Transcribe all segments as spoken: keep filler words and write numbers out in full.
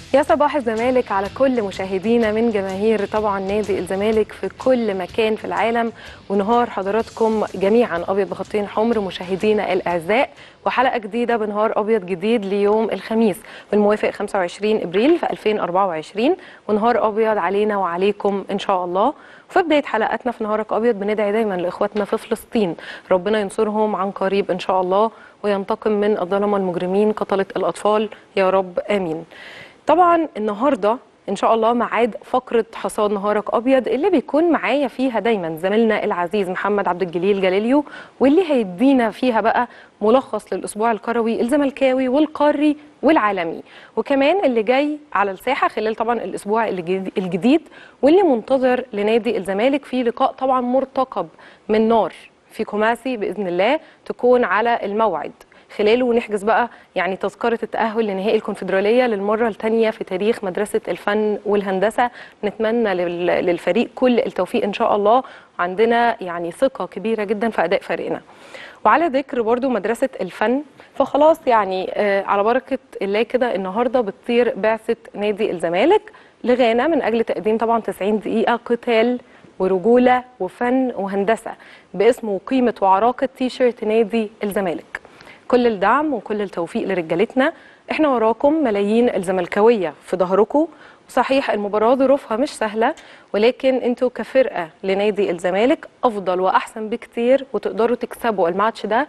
يا صباح الزمالك على كل مشاهدينا من جماهير طبعا نادي الزمالك في كل مكان في العالم، ونهار حضراتكم جميعا ابيض بخطين حمر مشاهدينا الاعزاء، وحلقه جديده بنهار ابيض جديد ليوم الخميس بالموافق خمسة وعشرين ابريل في ألفين وأربعة وعشرين، ونهار ابيض علينا وعليكم ان شاء الله. وفي بدايه حلقاتنا في نهارك ابيض بندعي دايما لاخواتنا في فلسطين، ربنا ينصرهم عن قريب ان شاء الله وينتقم من الظلمه المجرمين قتله الاطفال يا رب امين. طبعا النهارده ان شاء الله ميعاد فقره حصاد نهارك ابيض اللي بيكون معايا فيها دايما زميلنا العزيز محمد عبد الجليل جليليو، واللي هيدينا فيها بقى ملخص للاسبوع الكروي الزملكاوي والقاري والعالمي، وكمان اللي جاي على الساحه خلال طبعا الاسبوع الجديد واللي منتظر لنادي الزمالك في لقاء طبعا مرتقب من نار في كوماسي باذن الله تكون على الموعد خلاله، ونحجز بقى يعني تذكرة التأهل لنهائي الكونفدرالية للمرة الثانية في تاريخ مدرسة الفن والهندسة. نتمنى للفريق كل التوفيق إن شاء الله، عندنا يعني ثقة كبيرة جدا في أداء فريقنا. وعلى ذكر برضو مدرسة الفن، فخلاص يعني آه على بركة الله كده النهاردة بتطير بعثة نادي الزمالك لغانا من أجل تقديم طبعا تسعين دقيقة قتال ورجولة وفن وهندسة باسم وقيمة وعراقة تيشيرت نادي الزمالك. كل الدعم وكل التوفيق لرجالتنا، احنا وراكم ملايين الزملكاويه في ظهركم. وصحيح المباراه ظروفها مش سهله، ولكن انتوا كفرقه لنادي الزمالك افضل واحسن بكتير وتقدروا تكسبوا الماتش ده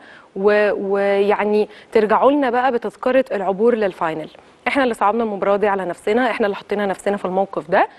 ويعني ترجعوا لنا بقى بتذكره العبور للفاينل. احنا اللي صعبنا المباراه دي على نفسنا، احنا اللي حطينا نفسنا في الموقف ده.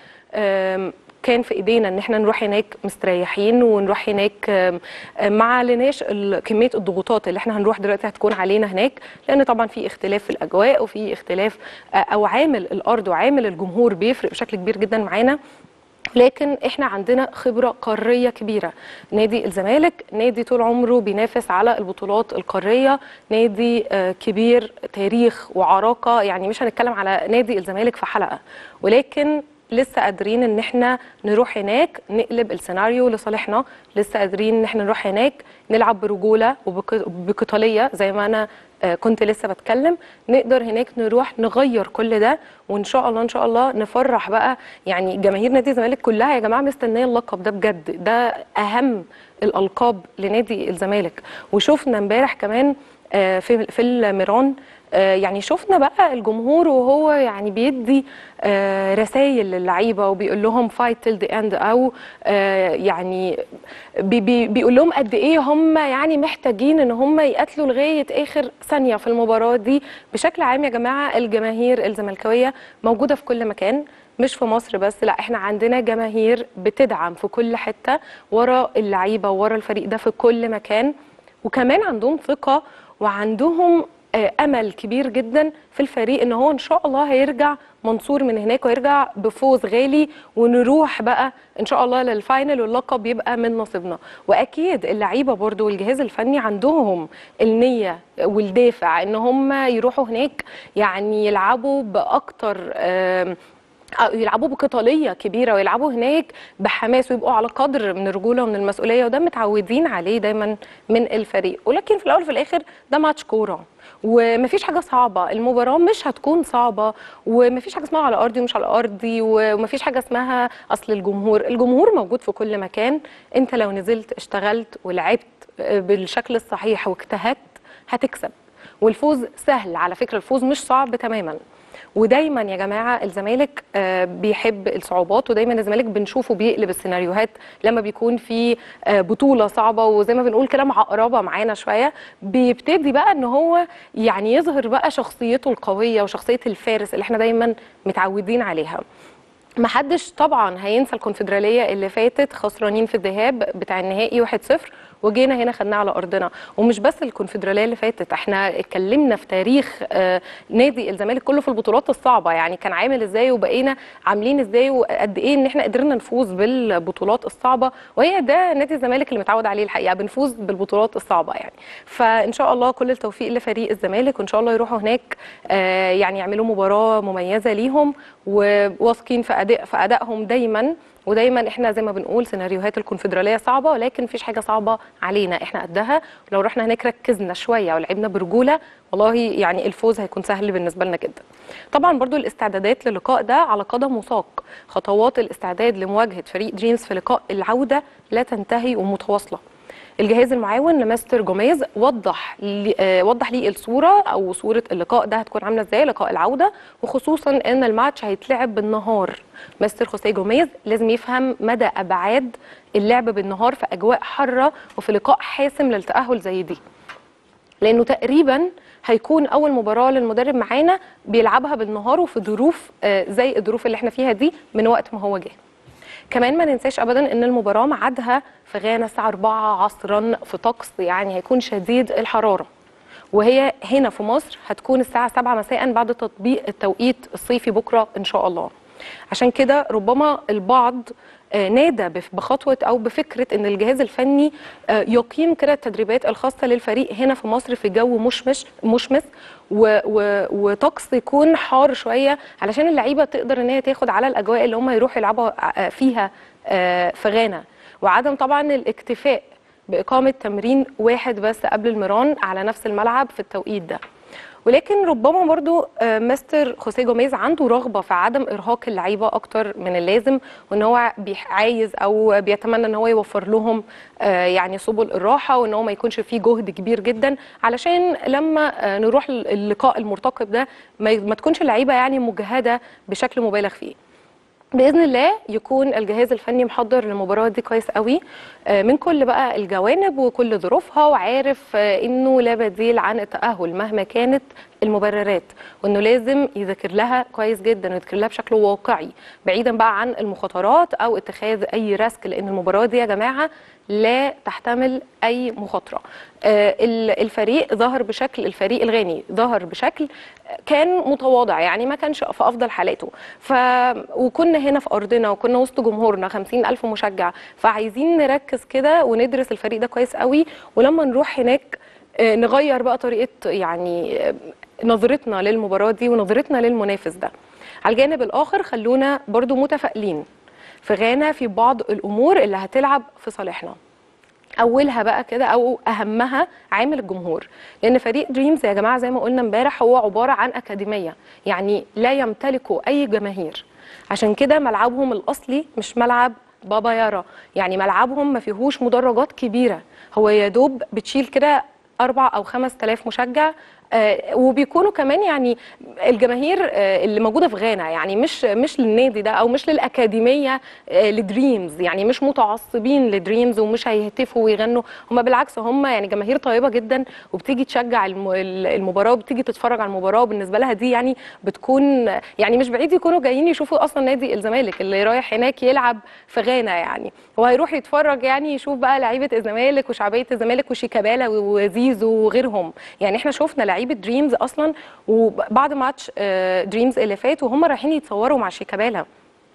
كان في ايدينا ان احنا نروح هناك مستريحين ونروح هناك ما عليناش كميه الضغوطات اللي احنا هنروح دلوقتي هتكون علينا هناك، لان طبعا في اختلاف في الاجواء وفي اختلاف او عامل الارض وعامل الجمهور بيفرق بشكل كبير جدا معانا. لكن احنا عندنا خبره قاريه كبيره. نادي الزمالك نادي طول عمره بينافس على البطولات القاريه، نادي كبير تاريخ وعراقه، يعني مش هنتكلم على نادي الزمالك في حلقه، ولكن لسه قادرين ان احنا نروح هناك نقلب السيناريو لصالحنا، لسه قادرين ان احنا نروح هناك نلعب برجوله وبقتاليه زي ما انا كنت لسه بتكلم، نقدر هناك نروح نغير كل ده، وان شاء الله ان شاء الله نفرح بقى يعني جماهير نادي الزمالك كلها. يا جماعه مستنيه اللقب ده بجد، ده اهم الالقاب لنادي الزمالك. وشفنا امبارح كمان في في الميران يعني شفنا بقى الجمهور وهو يعني بيدي رسائل للعيبه وبيقول لهم فايت تيل ذا اند، او يعني بي بي بيقول لهم قد ايه هم يعني محتاجين ان هم يقاتلوا لغايه اخر ثانيه في المباراه دي. بشكل عام يا جماعه الجماهير الزملكاويه موجوده في كل مكان، مش في مصر بس، لا احنا عندنا جماهير بتدعم في كل حته ورا اللعيبه ورا الفريق ده في كل مكان، وكمان عندهم ثقه وعندهم امل كبير جدا في الفريق ان هو ان شاء الله هيرجع منصور من هناك ويرجع بفوز غالي، ونروح بقى ان شاء الله للفاينل واللقب يبقى من نصيبنا. واكيد اللعيبه برضو والجهاز الفني عندهم النيه والدافع ان هم يروحوا هناك يعني يلعبوا باكتر يلعبوا بقتاليه كبيره ويلعبوا هناك بحماس ويبقوا على قدر من الرجوله ومن المسؤوليه، وده متعودين عليه دايما من الفريق. ولكن في الاول وفي الاخر ده ماتش كوره ومفيش حاجه صعبه، المباراه مش هتكون صعبه، ومفيش حاجه اسمها على ارضي ومش على ارضي، ومفيش حاجه اسمها اصل الجمهور، الجمهور موجود في كل مكان. انت لو نزلت اشتغلت ولعبت بالشكل الصحيح واجتهدت هتكسب، والفوز سهل على فكره، الفوز مش صعب تماما. ودايما يا جماعه الزمالك بيحب الصعوبات، ودايما الزمالك بنشوفه بيقلب السيناريوهات لما بيكون في بطوله صعبه وزي ما بنقول كلام عقربه معانا شويه، بيبتدي بقى ان هو يعني يظهر بقى شخصيته القويه وشخصيه الفارس اللي احنا دايما متعودين عليها. محدش طبعا هينسى الكونفدراليه اللي فاتت، خسرانين في الذهاب بتاع النهائي واحد صفر، وجينا هنا خدناه على ارضنا. ومش بس الكونفدراليه اللي فاتت، احنا اتكلمنا في تاريخ آه نادي الزمالك كله في البطولات الصعبه، يعني كان عامل ازاي وبقينا عاملين ازاي وقد ايه ان احنا قدرنا نفوز بالبطولات الصعبه، وهي ده نادي الزمالك اللي متعود عليه الحقيقه، بنفوز بالبطولات الصعبه يعني. فان شاء الله كل التوفيق لفريق الزمالك، وان شاء الله يروحوا هناك آه يعني يعملوا مباراه مميزه ليهم، وواثقين في اداء في ادائهم دايما ودايما احنا زي ما بنقول سيناريوهات الكونفدراليه صعبه، ولكن مفيش حاجه صعبه علينا، احنا قدها. لو رحنا هناك ركزنا شويه ولعبنا برجوله والله يعني الفوز هيكون سهل بالنسبه لنا جدا. طبعا برضو الاستعدادات للقاء ده على قدم وساق، خطوات الاستعداد لمواجهه فريق دريمز في لقاء العوده لا تنتهي ومتواصله. الجهاز المعاون لمستر جوميز وضح لي آه وضح لي الصوره او صوره اللقاء ده هتكون عامله ازاي، لقاء العوده، وخصوصا ان الماتش هيتلعب بالنهار. مستر خوسيه جوميز لازم يفهم مدى ابعاد اللعب بالنهار في اجواء حاره وفي لقاء حاسم للتاهل زي دي، لانه تقريبا هيكون اول مباراه للمدرب معانا بيلعبها بالنهار وفي ظروف آه زي الظروف اللي احنا فيها دي من وقت ما هو جه. كمان ما ننساش ابدا ان المباراه ميعادها في غانا الساعه أربعة عصرا في طقس يعني هيكون شديد الحراره، وهي هنا في مصر هتكون الساعه سبعة مساء بعد تطبيق التوقيت الصيفي بكره ان شاء الله. عشان كده ربما البعض نادى بخطوه او بفكره ان الجهاز الفني يقيم كده التدريبات الخاصه للفريق هنا في مصر في جو مشمس مشمس وطقس يكون حار شويه، علشان اللعيبه تقدر ان هي تاخد على الاجواء اللي هم يروحوا يلعبوا فيها في غانا، وعدم طبعا الاكتفاء باقامه تمرين واحد بس قبل المران على نفس الملعب في التوقيت ده. ولكن ربما برضو مستر خوسيه جوميز عنده رغبه في عدم ارهاق اللعيبه اكتر من اللازم، وان هو عايز او بيتمنى ان هو يوفر لهم يعني سبل الراحه، وان هو ما يكونش فيه جهد كبير جدا علشان لما نروح اللقاء المرتقب ده ما تكونش اللعيبه يعني مجهده بشكل مبالغ فيه. باذن الله يكون الجهاز الفني محضر للمباراه دي كويس قوي من كل بقى الجوانب وكل ظروفها، وعارف انه لا بديل عن التاهل مهما كانت المبررات، وانه لازم يذاكر لها كويس جدا ويذاكر لها بشكل واقعي بعيدا بقى عن المخاطرات او اتخاذ اي ريسك، لان المباراه دي يا جماعه لا تحتمل اي مخاطره. الفريق ظهر بشكل الفريق الغاني ظهر بشكل كان متواضع، يعني ما كانش في افضل حالاته، ف وكنا هنا في ارضنا وكنا وسط جمهورنا خمسين ألف مشجع، فعايزين نركز كده وندرس الفريق ده كويس قوي، ولما نروح هناك نغير بقى طريقه يعني نظرتنا للمباراه دي ونظرتنا للمنافس ده. على الجانب الاخر خلونا برضو متفائلين في غانا في بعض الامور اللي هتلعب في صالحنا. اولها بقى كده او اهمها عامل الجمهور، لان فريق دريمز يا جماعه زي ما قلنا امبارح هو عباره عن اكاديميه، يعني لا يمتلكوا اي جماهير، عشان كده ملعبهم الاصلي مش ملعب بابا يارا، يعني ملعبهم ما فيهوش مدرجات كبيره، هو يا دوب بتشيل كده أربع أو خمس تلاف مشجع، آه وبيكونوا كمان يعني الجماهير آه اللي موجوده في غانا يعني مش مش للنادي ده او مش للاكاديميه آه لدريمز، يعني مش متعصبين لدريمز ومش هيهتفوا ويغنوا، هم بالعكس هم يعني جماهير طيبه جدا وبتيجي تشجع المباراه وبتيجي تتفرج على المباراه، وبالنسبه لها دي يعني بتكون يعني مش بعيد يكونوا جايين يشوفوا اصلا نادي الزمالك اللي رايح هناك يلعب في غانا يعني، وهيروح يتفرج يعني يشوف بقى لعيبه الزمالك وشعبيه الزمالك وشيكابالا وزيزو وغيرهم، يعني احنا شفنا لعيبه دريمز اصلا وبعد ماتش دريمز اللي فات وهم رايحين يتصوروا مع شيكابالا،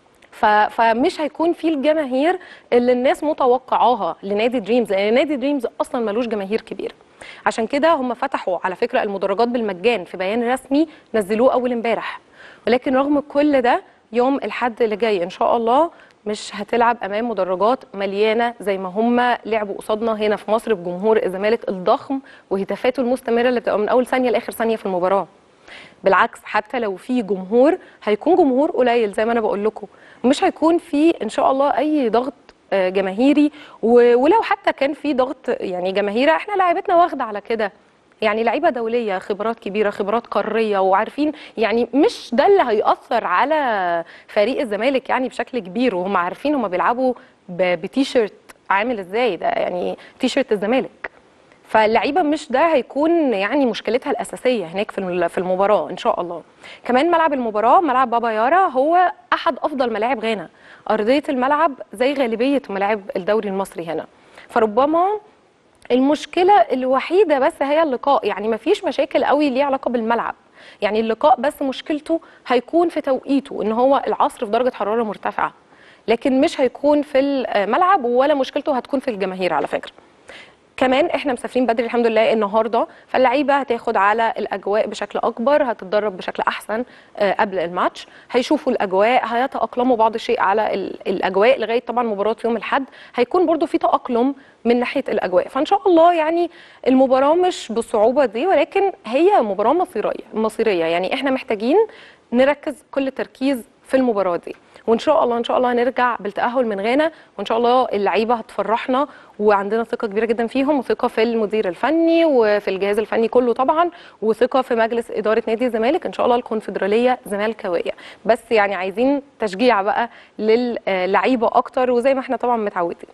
فمش هيكون في الجماهير اللي الناس متوقعاها لنادي دريمز، لان نادي دريمز اصلا ملوش جماهير كبيره. عشان كده هم فتحوا على فكره المدرجات بالمجان في بيان رسمي نزلوه اول امبارح، ولكن رغم كل ده يوم الاحد اللي جاي ان شاء الله مش هتلعب امام مدرجات مليانه زي ما هم لعبوا قصادنا هنا في مصر بجمهور الزمالك الضخم وهتافاته المستمره اللي بتبقى من اول ثانيه لاخر ثانيه في المباراه. بالعكس حتى لو في جمهور هيكون جمهور قليل زي ما انا بقول لكم، مش هيكون في ان شاء الله اي ضغط جماهيري، ولو حتى كان في ضغط يعني جماهيري احنا لاعيبتنا واخده على كده، يعني لعيبه دوليه خبرات كبيره خبرات قاريه وعارفين يعني مش ده اللي هيأثر على فريق الزمالك يعني بشكل كبير، وهم عارفين هم بيلعبوا بتيشيرت عامل ازاي ده يعني تيشيرت الزمالك، فاللعيبه مش ده هيكون يعني مشكلتها الاساسيه هناك في في المباراه ان شاء الله. كمان ملعب المباراه ملعب بابا يارا هو احد افضل ملاعب غانا، ارضيه الملعب زي غالبيه ملاعب الدوري المصري هنا، فربما المشكله الوحيده بس هي اللقاء، يعني ما فيش مشاكل قوي ليها علاقه بالملعب، يعني اللقاء بس مشكلته هيكون في توقيته ان هو العصر في درجه حراره مرتفعه، لكن مش هيكون في الملعب ولا مشكلته هتكون في الجماهير على فكره. كمان احنا مسافرين بدري الحمد لله النهارده، فاللعيبه هتاخد على الاجواء بشكل اكبر، هتتدرب بشكل احسن قبل الماتش، هيشوفوا الاجواء، هيتاقلموا بعض الشيء على الاجواء لغايه طبعا مباراه يوم الاحد، هيكون برضو في تاقلم من ناحيه الاجواء. فان شاء الله يعني المباراه مش بالصعوبه دي، ولكن هي مباراه مصيريه مصيريه يعني احنا محتاجين نركز كل التركيز في المباراه دي، وان شاء الله ان شاء الله هنرجع بالتاهل من غانا، وان شاء الله اللعيبه هتفرحنا، وعندنا ثقه كبيره جدا فيهم، وثقه في المدير الفني وفي الجهاز الفني كله طبعا، وثقه في مجلس اداره نادي الزمالك. ان شاء الله الكونفدراليه زملكاويه، بس يعني عايزين تشجيع بقى للعيبه اكتر، وزي ما احنا طبعا متعودين.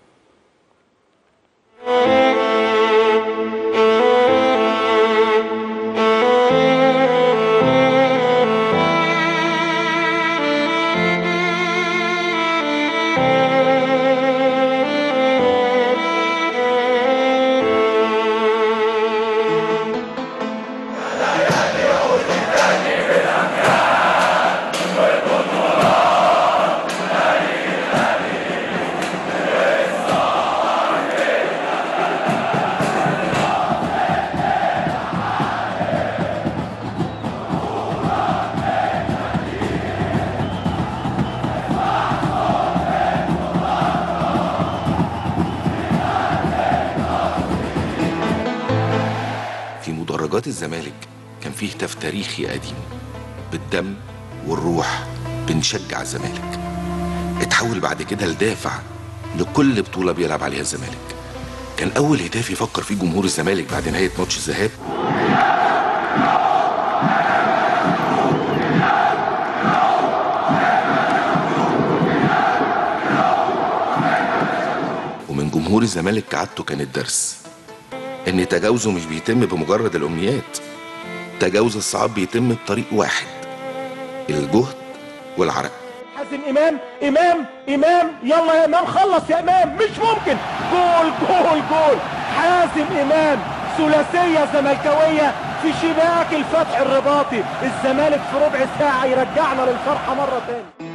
مدرجات الزمالك كان فيه هتاف تاريخي قديم، بالدم والروح بنشجع الزمالك. اتحول بعد كده لدافع لكل بطولة بيلعب عليها الزمالك. كان أول هتاف يفكر فيه جمهور الزمالك بعد نهاية ماتش الذهاب ومن جمهور الزمالك كعادته كان الدرس ان تجاوزه مش بيتم بمجرد الامنيات، تجاوز الصعاب بيتم بطريق واحد، الجهد والعرق. حازم امام امام امام يلا يا امام خلص يا امام، مش ممكن، جول جول جول حازم امام، ثلاثيه زملكاويه في شباك الفتح الرباطي. الزمالك في ربع ساعه يرجعنا للفرحه مره تاني.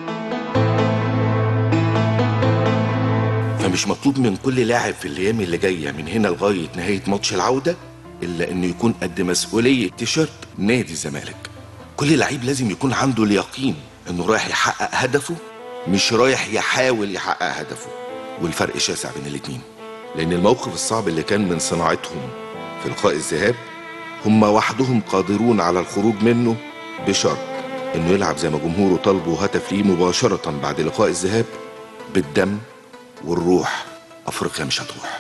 فمش مطلوب من كل لاعب في الايام اللي جايه من هنا لغايه نهايه ماتش العوده الا انه يكون قد مسؤوليه تيشيرت نادي الزمالك. كل لعيب لازم يكون عنده اليقين انه رايح يحقق هدفه، مش رايح يحاول يحقق هدفه، والفرق شاسع بين الاتنين. لان الموقف الصعب اللي كان من صناعتهم في لقاء الذهاب هم وحدهم قادرون على الخروج منه بشرط انه يلعب زي ما جمهوره طلبوا هتف ليه مباشره بعد لقاء الذهاب، بالدم والروح. افريقيا مش هتروح.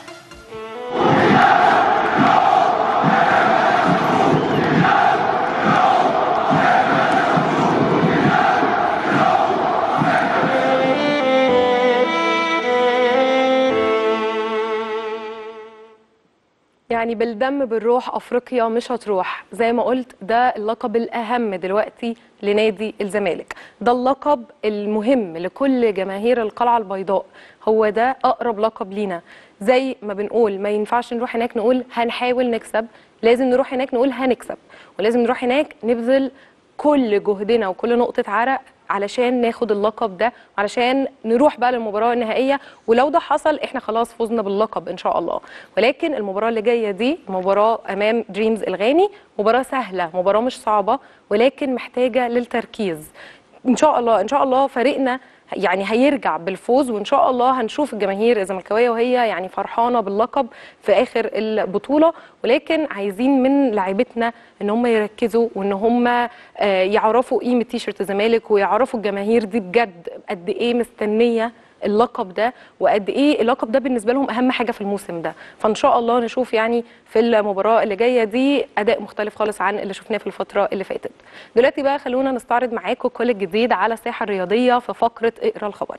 يعني بالدم بالروح افريقيا مش هتروح، زي ما قلت ده اللقب الاهم دلوقتي لنادي الزمالك، ده اللقب المهم لكل جماهير القلعه البيضاء، هو ده اقرب لقب لينا. زي ما بنقول ما ينفعش نروح هناك نقول هنحاول نكسب، لازم نروح هناك نقول هنكسب، ولازم نروح هناك نبذل كل جهدنا وكل نقطه عرق علشان ناخد اللقب ده، علشان نروح بقى للمباراه النهائيه، ولو ده حصل احنا خلاص فزنا باللقب ان شاء الله. ولكن المباراه اللي جايه دي مباراه امام دريمز الغاني، مباراه سهله، مباراه مش صعبه، ولكن محتاجه للتركيز. ان شاء الله ان شاء الله فريقنا يعني هيرجع بالفوز، وان شاء الله هنشوف الجماهير الزملكاويه وهي يعني فرحانه باللقب في اخر البطوله. ولكن عايزين من لاعيبتنا ان هم يركزوا، وان هم يعرفوا قيمه تيشيرت الزمالك، ويعرفوا الجماهير دي بجد قد ايه مستنيه اللقب ده، وقد ايه اللقب ده بالنسبه لهم اهم حاجه في الموسم ده. فان شاء الله نشوف يعني في المباراه اللي جايه دي اداء مختلف خالص عن اللي شفناه في الفتره اللي فاتت. دلوقتي بقى خلونا نستعرض معاكم كل الجديد على الساحه الرياضيه في فقره اقرا الخبر.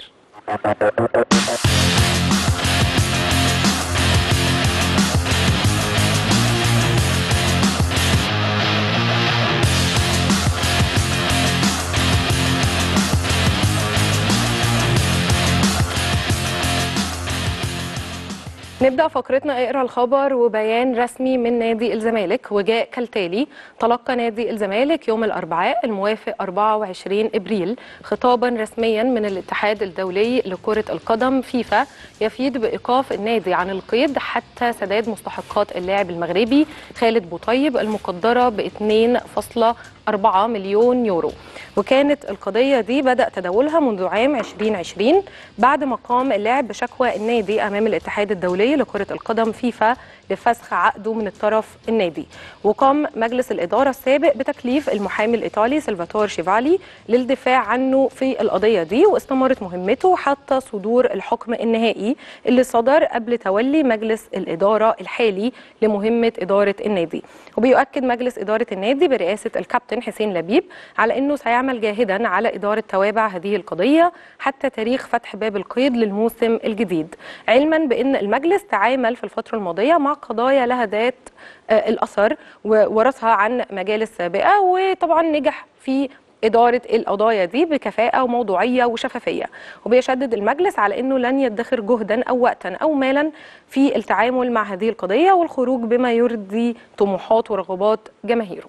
نبدأ فقرتنا اقرا الخبر وبيان رسمي من نادي الزمالك وجاء كالتالي. تلقى نادي الزمالك يوم الأربعاء الموافق أربعة وعشرين إبريل خطابا رسميا من الاتحاد الدولي لكرة القدم فيفا يفيد بإيقاف النادي عن القيد حتى سداد مستحقات اللاعب المغربي خالد بوطيب المقدرة ب اثنين فاصلة أربعة مليون يورو. وكانت القضية دي بدأ تداولها منذ عام ألفين وعشرين بعد ما قام اللاعب بشكوى النادي أمام الاتحاد الدولي لكرة القدم فيفا لفسخ عقده من الطرف النادي. وقام مجلس الإدارة السابق بتكليف المحامي الإيطالي سلفاتور شيفالي للدفاع عنه في القضية دي، واستمرت مهمته حتى صدور الحكم النهائي اللي صدر قبل تولي مجلس الإدارة الحالي لمهمة إدارة النادي. وبيؤكد مجلس إدارة النادي برئاسة الكابتن حسين لبيب على أنه سيعمل جاهدا على إدارة توابع هذه القضية حتى تاريخ فتح باب القيد للموسم الجديد، علما بأن المجلس تعامل في الفترة الماضية مع قضايا لها ذات الأثر وورثها عن مجالس سابقة، وطبعا نجح في إدارة القضايا دي بكفاءة وموضوعية وشفافية. وبيشدد المجلس على أنه لن يدخر جهدا أو وقتا أو مالا في التعامل مع هذه القضية والخروج بما يرضي طموحات ورغبات جماهيره.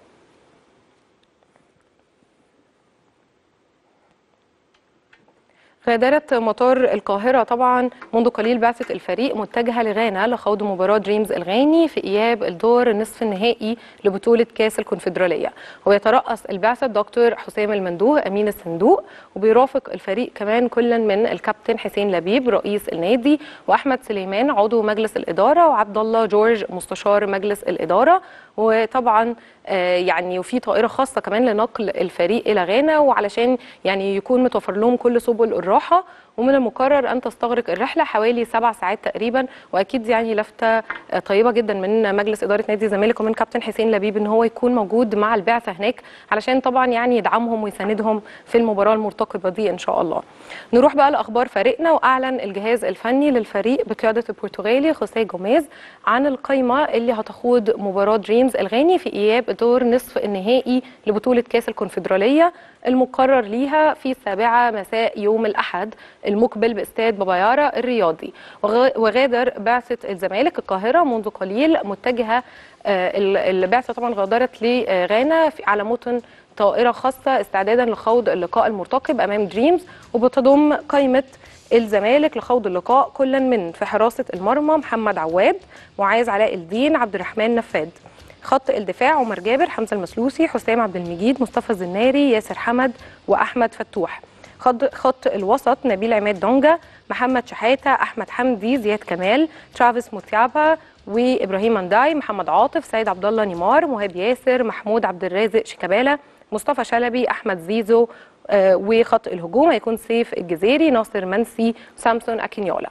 غادرت مطار القاهرة طبعا منذ قليل بعثة الفريق متجهة لغانا لخوض مباراة دريمز الغاني في إياب الدور النصف النهائي لبطولة كاس الكونفدرالية. ويترأس البعثة الدكتور حسام المندوه أمين الصندوق، وبيرافق الفريق كمان كلا من الكابتن حسين لبيب رئيس النادي وأحمد سليمان عضو مجلس الإدارة وعبد الله جورج مستشار مجلس الإدارة. وطبعا يعني وفي طائرة خاصة كمان لنقل الفريق إلى غانا وعلشان يعني يكون متوفر لهم كل سبل الراحة. ومن المقرر أن تستغرق الرحلة حوالي سبع ساعات تقريبا. وأكيد يعني لفتة طيبة جدا من مجلس إدارة نادي الزمالك ومن كابتن حسين لبيب إن هو يكون موجود مع البعثة هناك علشان طبعا يعني يدعمهم ويساندهم في المباراة المرتقبة دي إن شاء الله. نروح بقى لأخبار فريقنا. وأعلن الجهاز الفني للفريق بقيادة البرتغالي خوسيه جوميز عن القائمة اللي هتخوض مباراة دريمز الغاني في إياب دور نصف النهائي لبطولة كاس الكونفدرالية المقرر ليها في السابعة مساء يوم الأحد المقبل باستاد بابايارا الرياضي. وغادر بعثة الزمالك القاهرة منذ قليل متجهة البعثة طبعا غادرت لغانا على متن طائرة خاصة استعدادا لخوض اللقاء المرتقب أمام دريمز. وبتضم قائمة الزمالك لخوض اللقاء كلا من في حراسة المرمى محمد عواد، معاذ علاء الدين، عبد الرحمن نفاد. خط الدفاع عمر جابر، حمزة المسلوسي، حسام عبد المجيد، مصطفى الزناري، ياسر حمد وأحمد فتوح. خط, خط الوسط نبيل عماد دونجا، محمد شحاتة، أحمد حمدي، زياد كمال، ترافيس موتيابا وإبراهيم منداي، محمد عاطف، سيد عبد الله نيمار، مهاب ياسر، محمود عبد الرازق شيكابالا، مصطفى شلبي، أحمد زيزو. آه وخط الهجوم هيكون سيف الجزيري، ناصر منسي، سامسون أكينيولا.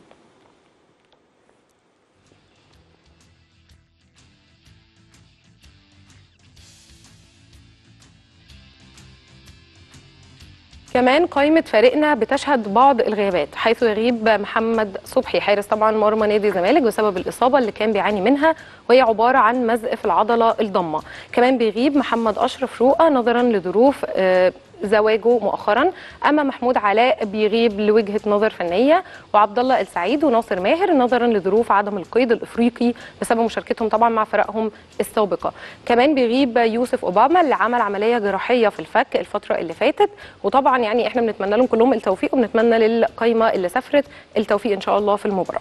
كمان قائمة فريقنا بتشهد بعض الغيابات، حيث يغيب محمد صبحي حارس طبعا مرمى نادي الزمالك بسبب الإصابة اللي كان بيعاني منها وهي عبارة عن مزق في العضلة الضمة. كمان بيغيب محمد أشرف رؤى نظرا لظروف زواجه مؤخرا. اما محمود علاء بيغيب لوجهه نظر فنيه، وعبد الله السعيد وناصر ماهر نظرا لظروف عدم القيد الافريقي بسبب مشاركتهم طبعا مع فرقهم السابقه. كمان بيغيب يوسف اوباما اللي عمل عمليه جراحيه في الفك الفتره اللي فاتت. وطبعا يعني احنا بنتمنى لهم كلهم التوفيق وبنتمنى للقايمه اللي سافرت التوفيق ان شاء الله في المباراه.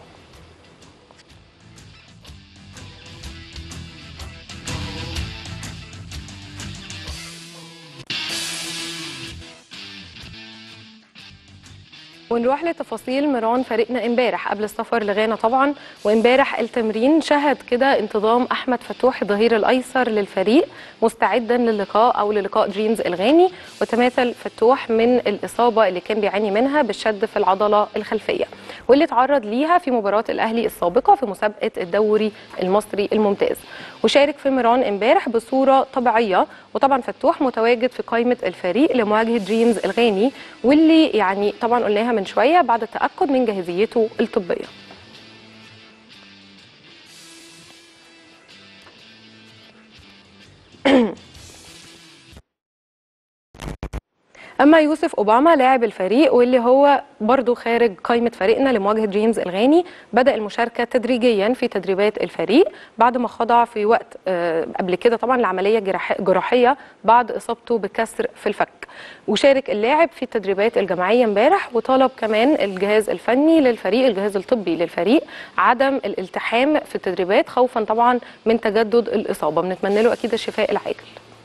ونروح لتفاصيل مران فريقنا امبارح قبل السفر لغانا طبعا. وامبارح التمرين شهد كده انتظام احمد فتوح الظهير الايسر للفريق مستعدا للقاء او للقاء دريمز الغاني. وتماثل فتوح من الاصابه اللي كان بيعاني منها بالشد في العضله الخلفيه واللي تعرض ليها في مباراه الاهلي السابقه في مسابقه الدوري المصري الممتاز. وشارك في مران امبارح بصوره طبيعيه. وطبعا فتوح متواجد في قائمه الفريق لمواجهه دريمز الغاني واللي يعني طبعا قلناها من شويه بعد التاكد من جاهزيته الطبيه. اما يوسف اوباما لاعب الفريق واللي هو برضو خارج قائمه فريقنا لمواجهه جيمس الغاني، بدا المشاركه تدريجيا في تدريبات الفريق بعد ما خضع في وقت آه قبل كده طبعا لعمليه جراح جراحيه بعد اصابته بكسر في الفك. وشارك اللاعب في التدريبات الجماعيه امبارح، وطلب كمان الجهاز الفني للفريق الجهاز الطبي للفريق عدم الالتحام في التدريبات خوفا طبعا من تجدد الاصابه. بنتمنى له اكيد الشفاء العاجل.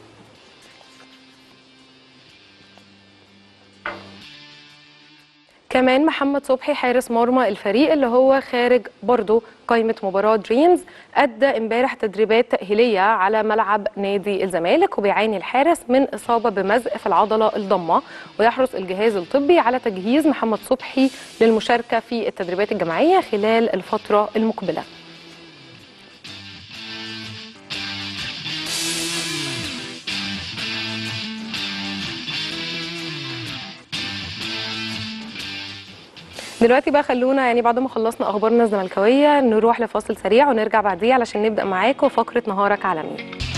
كمان محمد صبحي حارس مرمى الفريق اللي هو خارج برضه قائمة مباراة دريمز، أدى امبارح تدريبات تأهيلية على ملعب نادي الزمالك، وبيعاني الحارس من إصابة بمزق في العضلة الضمة، ويحرص الجهاز الطبي على تجهيز محمد صبحي للمشاركة في التدريبات الجماعية خلال الفترة المقبلة. دلوقتي بقى خلونا يعني بعد ما خلصنا اخبارنا الزملكاويه نروح لفاصل سريع ونرجع بعديه علشان نبدا معاكم فقره نهارك عالمي.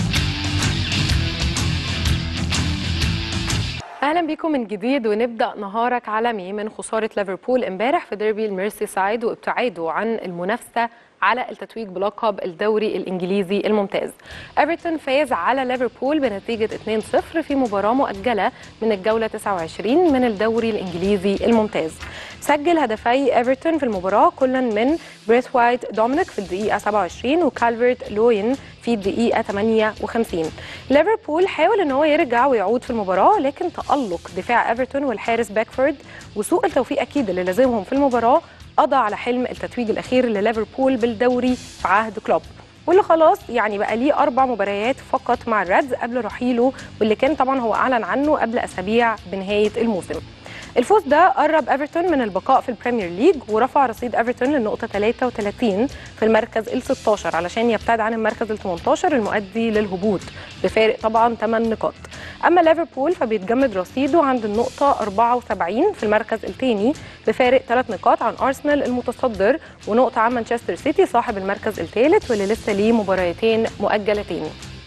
اهلا بيكم من جديد، ونبدا نهارك عالمي من خساره ليفربول امبارح في ديربي الميرسي سايد وابتعاده عن المنافسه على التتويج بلقب الدوري الانجليزي الممتاز. ايفرتون فاز على ليفربول بنتيجه اثنين صفر في مباراه مؤجله من الجوله تسعة وعشرين من الدوري الانجليزي الممتاز. سجل هدفي ايفرتون في المباراه كلا من بريث وايت دومينيك في الدقيقه سبعة وعشرين وكالفرت لوين في الدقيقه ثمانية وخمسين. ليفربول حاول ان هو يرجع ويعود في المباراه، لكن تالق دفاع ايفرتون والحارس باكفورد وسوء التوفيق اكيد اللي لازمهم في المباراه قضى على حلم التتويج الاخير لليفربول بالدوري في عهد كلوب، واللي خلاص يعني بقى ليه اربع مباريات فقط مع الريدز قبل رحيله، واللي كان طبعا هو اعلن عنه قبل اسابيع بنهايه الموسم. الفوز ده قرب ايفرتون من البقاء في البريمير ليج، ورفع رصيد ايفرتون للنقطه ثلاثة وثلاثين في المركز ال ستة عشر علشان يبتعد عن المركز ال ثمانية عشر المؤدي للهبوط بفارق طبعا ثمان نقاط. اما ليفربول فبيتجمد رصيده عند النقطه أربعة وسبعين في المركز الثاني بفارق ثلاث نقاط عن ارسنال المتصدر ونقطه عن مانشستر سيتي صاحب المركز الثالث واللي لسه ليه مباراتين مؤجلتين.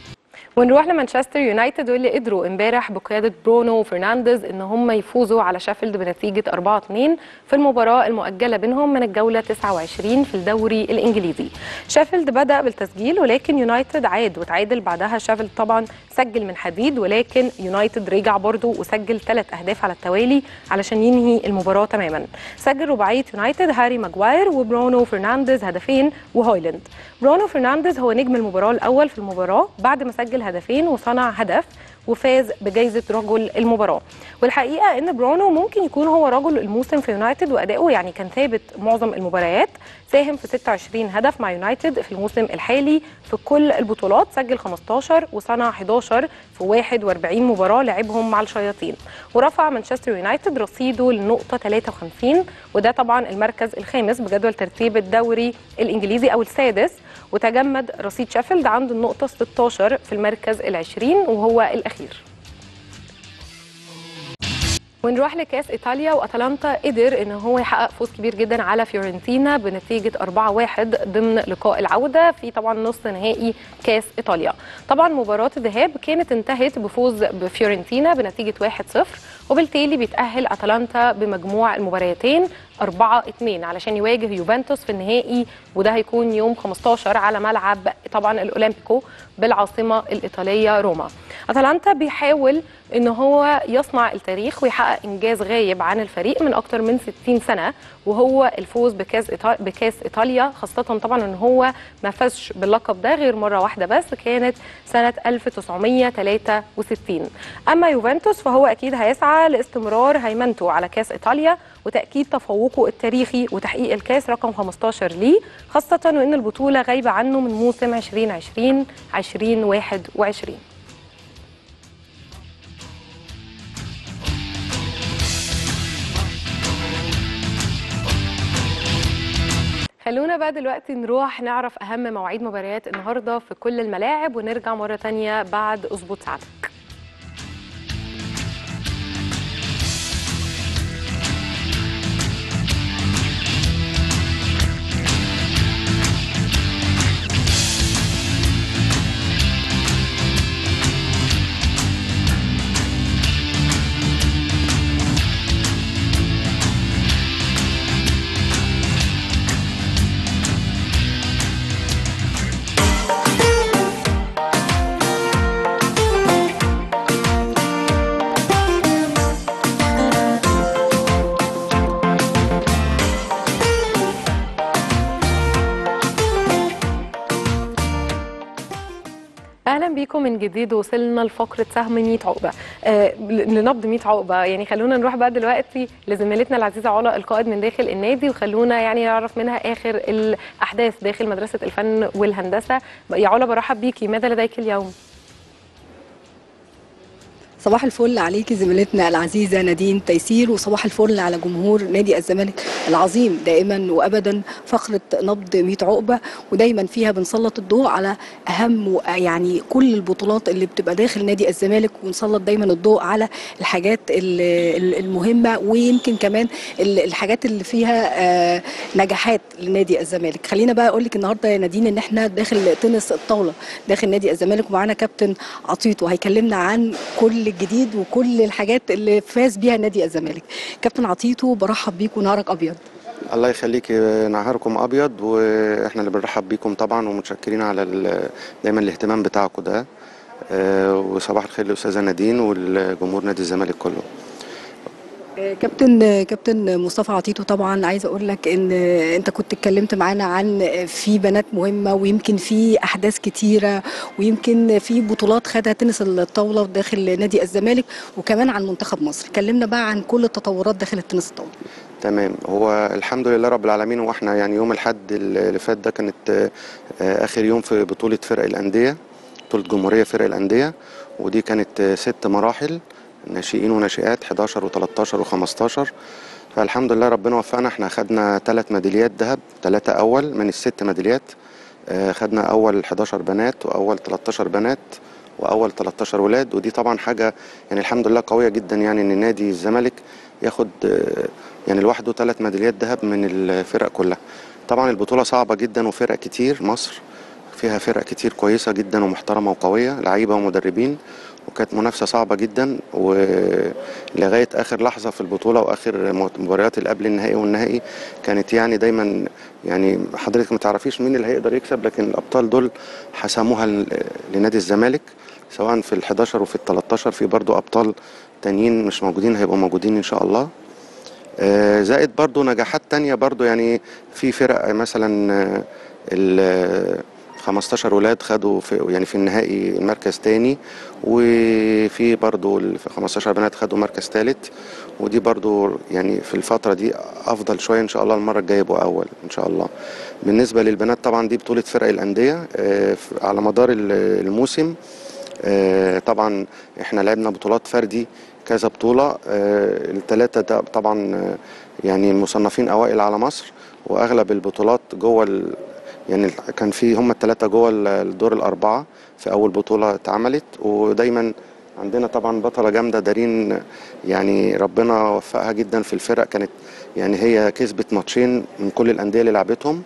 ونروح لمانشستر يونايتد واللي قدروا امبارح بقياده برونو وفرنانديز ان هم يفوزوا على شيفيلد بنتيجه أربعة اثنين في المباراه المؤجله بينهم من الجوله تسعة وعشرين في الدوري الانجليزي. شيفيلد بدا بالتسجيل ولكن يونايتد عاد وتعادل بعدها. شيفيلد طبعا سجل من حديد، ولكن يونايتد رجع برضه وسجل ثلاث اهداف على التوالي علشان ينهي المباراه تماما. سجل رباعيه يونايتد هاري ماجواير وبرونو فرنانديز هدفين وهويلاند. برونو فرنانديز هو نجم المباراه الاول في المباراه بعد ما سجل هدفين وصنع هدف وفاز بجائزة رجل المباراة. والحقيقة ان برونو ممكن يكون هو رجل الموسم في يونايتد، واداؤه يعني كان ثابت معظم المباريات. ساهم في ستة وعشرين هدف مع يونايتد في الموسم الحالي في كل البطولات، سجل خمستاشر وصنع احد عشر في واحد وأربعين مباراة لعبهم مع الشياطين، ورفع مانشستر يونايتد رصيده للنقطة ثلاثة وخمسين وده طبعا المركز الخامس بجدول ترتيب الدوري الانجليزي او السادس. وتجمد رصيد شيفيلد عند النقطة ستة عشر في المركز العشرين وهو الأخير. ونروح لكاس ايطاليا، واتلانتا قدر ان هو يحقق فوز كبير جدا على فيورنتينا بنتيجه أربعة واحد ضمن لقاء العوده في طبعا نصف نهائي كاس ايطاليا. طبعا مباراه الذهاب كانت انتهت بفوز بفيورنتينا بنتيجه واحد صفر، وبالتالي بيتاهل اتلانتا بمجموع المباراتين أربعة اثنين علشان يواجه يوفنتوس في النهائي، وده هيكون يوم خمستاشر على ملعب طبعا الاولمبيكو بالعاصمه الايطاليه روما. اتلانتا بيحاول ان هو يصنع التاريخ ويحقق انجاز غايب عن الفريق من اكتر من ستين سنه، وهو الفوز بكاس إيطاليا بكاس ايطاليا، خاصه طبعا ان هو ما فازش باللقب ده غير مره واحده بس كانت سنه ألف وتسعمية وثلاثة وستين. اما يوفنتوس فهو اكيد هيسعى لاستمرار هيمنته على كاس ايطاليا وتاكيد تفوقه التاريخي وتحقيق الكاس رقم خمستاشر ليه، خاصه وان البطوله غايبه عنه من موسم ألفين وعشرين ألفين وواحد وعشرين. خلونا بقى دلوقتي نروح نعرف أهم مواعيد مباريات النهارده في كل الملاعب ونرجع مرة تانية بعد أظبط ساعتك. بيكم من جديد. وصلنا لفقره سهم مية عقبه، آه لنبض مية عقبه. يعني خلونا نروح بقى دلوقتي لزميلتنا العزيزه علا القائد من داخل النادي، وخلونا يعني نعرف منها اخر الاحداث داخل مدرسه الفن والهندسه. يا علا برحب بيكي، ماذا لديك اليوم؟ صباح الفل عليكي زميلتنا العزيزة نادين تيسير، وصباح الفل على جمهور نادي الزمالك العظيم دائما وأبدا. فقرة نبض مية عقبة، ودايما فيها بنسلط الضوء على أهم يعني كل البطولات اللي بتبقى داخل نادي الزمالك، ونسلط دايما الضوء على الحاجات المهمة، ويمكن كمان الحاجات اللي فيها نجاحات لنادي الزمالك. خلينا بقى أقول لك النهاردة يا نادين إن احنا داخل تنس الطاولة داخل نادي الزمالك، ومعانا كابتن عطيتو هيكلمنا عن كل الجديد وكل الحاجات اللي فاز بيها نادي الزمالك. كابتن عطيتو برحب بيك ونهارك ابيض. الله يخليك، نهاركم ابيض، واحنا اللي بنرحب بيكم طبعا ومتشكرين على دايما الاهتمام بتاعكم ده. وصباح الخير لاستاذه نادين والجمهور نادي الزمالك كله. كابتن كابتن مصطفى عطيتو، طبعا عايزه اقول لك ان انت كنت اتكلمت معانا عن في بنات مهمه، ويمكن في احداث كتيره، ويمكن في بطولات خدها تنس الطاوله داخل نادي الزمالك، وكمان عن منتخب مصر. كلمنا بقى عن كل التطورات داخل التنس الطاوله. تمام، هو الحمد لله رب العالمين، واحنا يعني يوم الاحد اللي فات ده كانت اخر يوم في بطوله فرق الانديه، بطوله جمهوريه فرق الانديه، ودي كانت ست مراحل، ناشئين وناشئات حداشر وتلتاشر وخمستاشر. فالحمد لله ربنا وفقنا، احنا خدنا ثلاث ميداليات ذهب، ثلاثة اول من الست ميداليات. خدنا اول حداشر بنات، واول تلتاشر بنات، واول تلتاشر ولاد. ودي طبعا حاجه يعني الحمد لله قويه جدا، يعني ان نادي الزمالك ياخد يعني لوحده ثلاث ميداليات ذهب من الفرق كلها. طبعا البطوله صعبه جدا، وفرق كتير، مصر فيها فرق كتير كويسه جدا ومحترمه وقويه، لعيبه ومدربين، وكانت منافسه صعبه جدا، ولغايه اخر لحظه في البطوله واخر مباريات اللي قبل النهائي والنهائي كانت يعني دايما يعني حضرتك ما تعرفيش مين اللي هيقدر يكسب، لكن الابطال دول حسموها لنادي الزمالك، سواء في الحداشر وفي التلتاشر. في برضو ابطال تانيين مش موجودين هيبقوا موجودين ان شاء الله. زائد برضو نجاحات تانية برضو، يعني في فرق مثلا ال خمستاشر ولاد خدوا في يعني في النهائي مركز تاني، وفي برضو ال خمستاشر بنات خدوا مركز ثالث. ودي برضو يعني في الفترة دي أفضل شوية إن شاء الله، المرة الجاية يبقوا أول إن شاء الله. بالنسبة للبنات طبعا دي بطولة فرق الأندية على مدار الموسم. طبعا إحنا لعبنا بطولات فردي كذا بطولة، الثلاثة طبعا يعني مصنفين أوائل على مصر، وأغلب البطولات جوه يعني كان في هم الثلاثة جوه الدور الأربعة في أول بطولة اتعملت. ودايما عندنا طبعا بطلة جامدة دارين، يعني ربنا وفقها جدا في الفرق، كانت يعني هي كسبت ماتشين من كل الأندية اللي لعبتهم.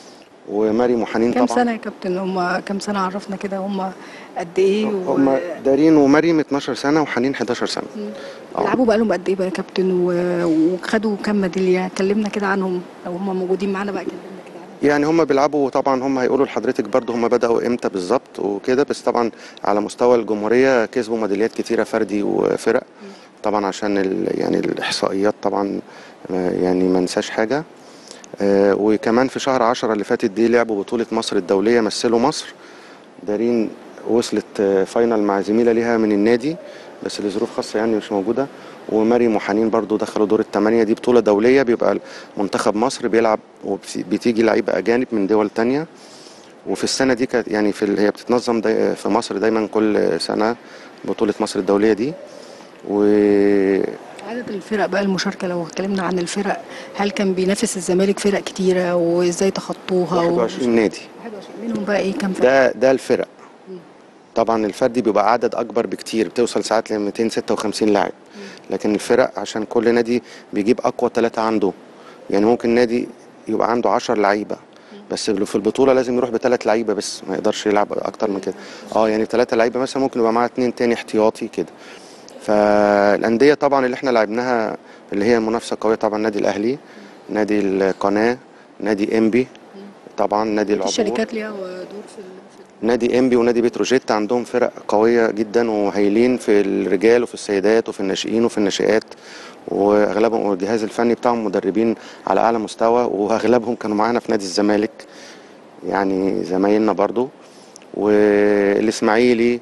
ومريم وحنين طبعا. كم سنة يا كابتن؟ هم كم سنة؟ عرفنا كده هم قد ايه؟ و... هم دارين ومريم اتناشر سنة وحنين حداشر سنة. بيلعبوا بقالهم قد ايه بقى يا كابتن؟ و... وخدوا كم ميدالية؟ كلمنا كده عنهم لو هم موجودين معانا بقى، كلمنا كده عنهم. يعني هم بيلعبوا طبعا، هم هيقولوا لحضرتك برضو هم بدأوا امتى بالظبط وكده، بس طبعا على مستوى الجمهورية كسبوا ميداليات كتيرة فردي وفرق طبعا، عشان ال... يعني الإحصائيات طبعا يعني ما ننساش حاجة. آه وكمان في شهر عشرة اللي فاتت دي لعبوا بطولة مصر الدولية، مثلوا مصر. دارين وصلت آه فاينل مع زميلة ليها من النادي، بس لظروف خاصة يعني مش موجودة. ومريم وحنين برضو دخلوا دور الثمانية. دي بطولة دولية، بيبقى منتخب مصر بيلعب وبتيجي لعيبة أجانب من دول تانية. وفي السنة دي كانت يعني في هي بتتنظم في مصر دايما كل سنة بطولة مصر الدولية دي. و عدد الفرق بقى المشاركة، لو اتكلمنا عن الفرق، هل كان بينافس الزمالك فرق كتيرة وازاي تخطوها؟ واحد وعشرين نادي. واحد وعشرين منهم بقى ايه كام فرق؟ ده ده الفرق. طبعا الفردي بيبقى عدد اكبر بكتير، بتوصل ساعات ل مئتين وستة وخمسين لاعب. لكن الفرق عشان كل نادي بيجيب اقوى ثلاثة عنده، يعني ممكن نادي يبقى عنده عشر لعيبة، بس في البطولة لازم يروح بثلاث لعيبة بس، ما يقدرش يلعب اكتر من كده. اه يعني ثلاثة لعيبة مثلا ممكن يبقى معاه اثنين تاني احتياطي كده. فالانديه طبعا اللي احنا لعبناها اللي هي منافسه قويه، طبعا نادي الاهلي، نادي القناه، نادي انبي، طبعا نادي العبور. الشركات ليها دور في نادي انبي ونادي بتروجيت عندهم فرق قويه جدا وهايلين في الرجال وفي السيدات وفي الناشئين وفي الناشئات، واغلبهم الجهاز الفني بتاعهم مدربين على اعلى مستوى، واغلبهم كانوا معانا في نادي الزمالك يعني زمايلنا برضو. والاسماعيلي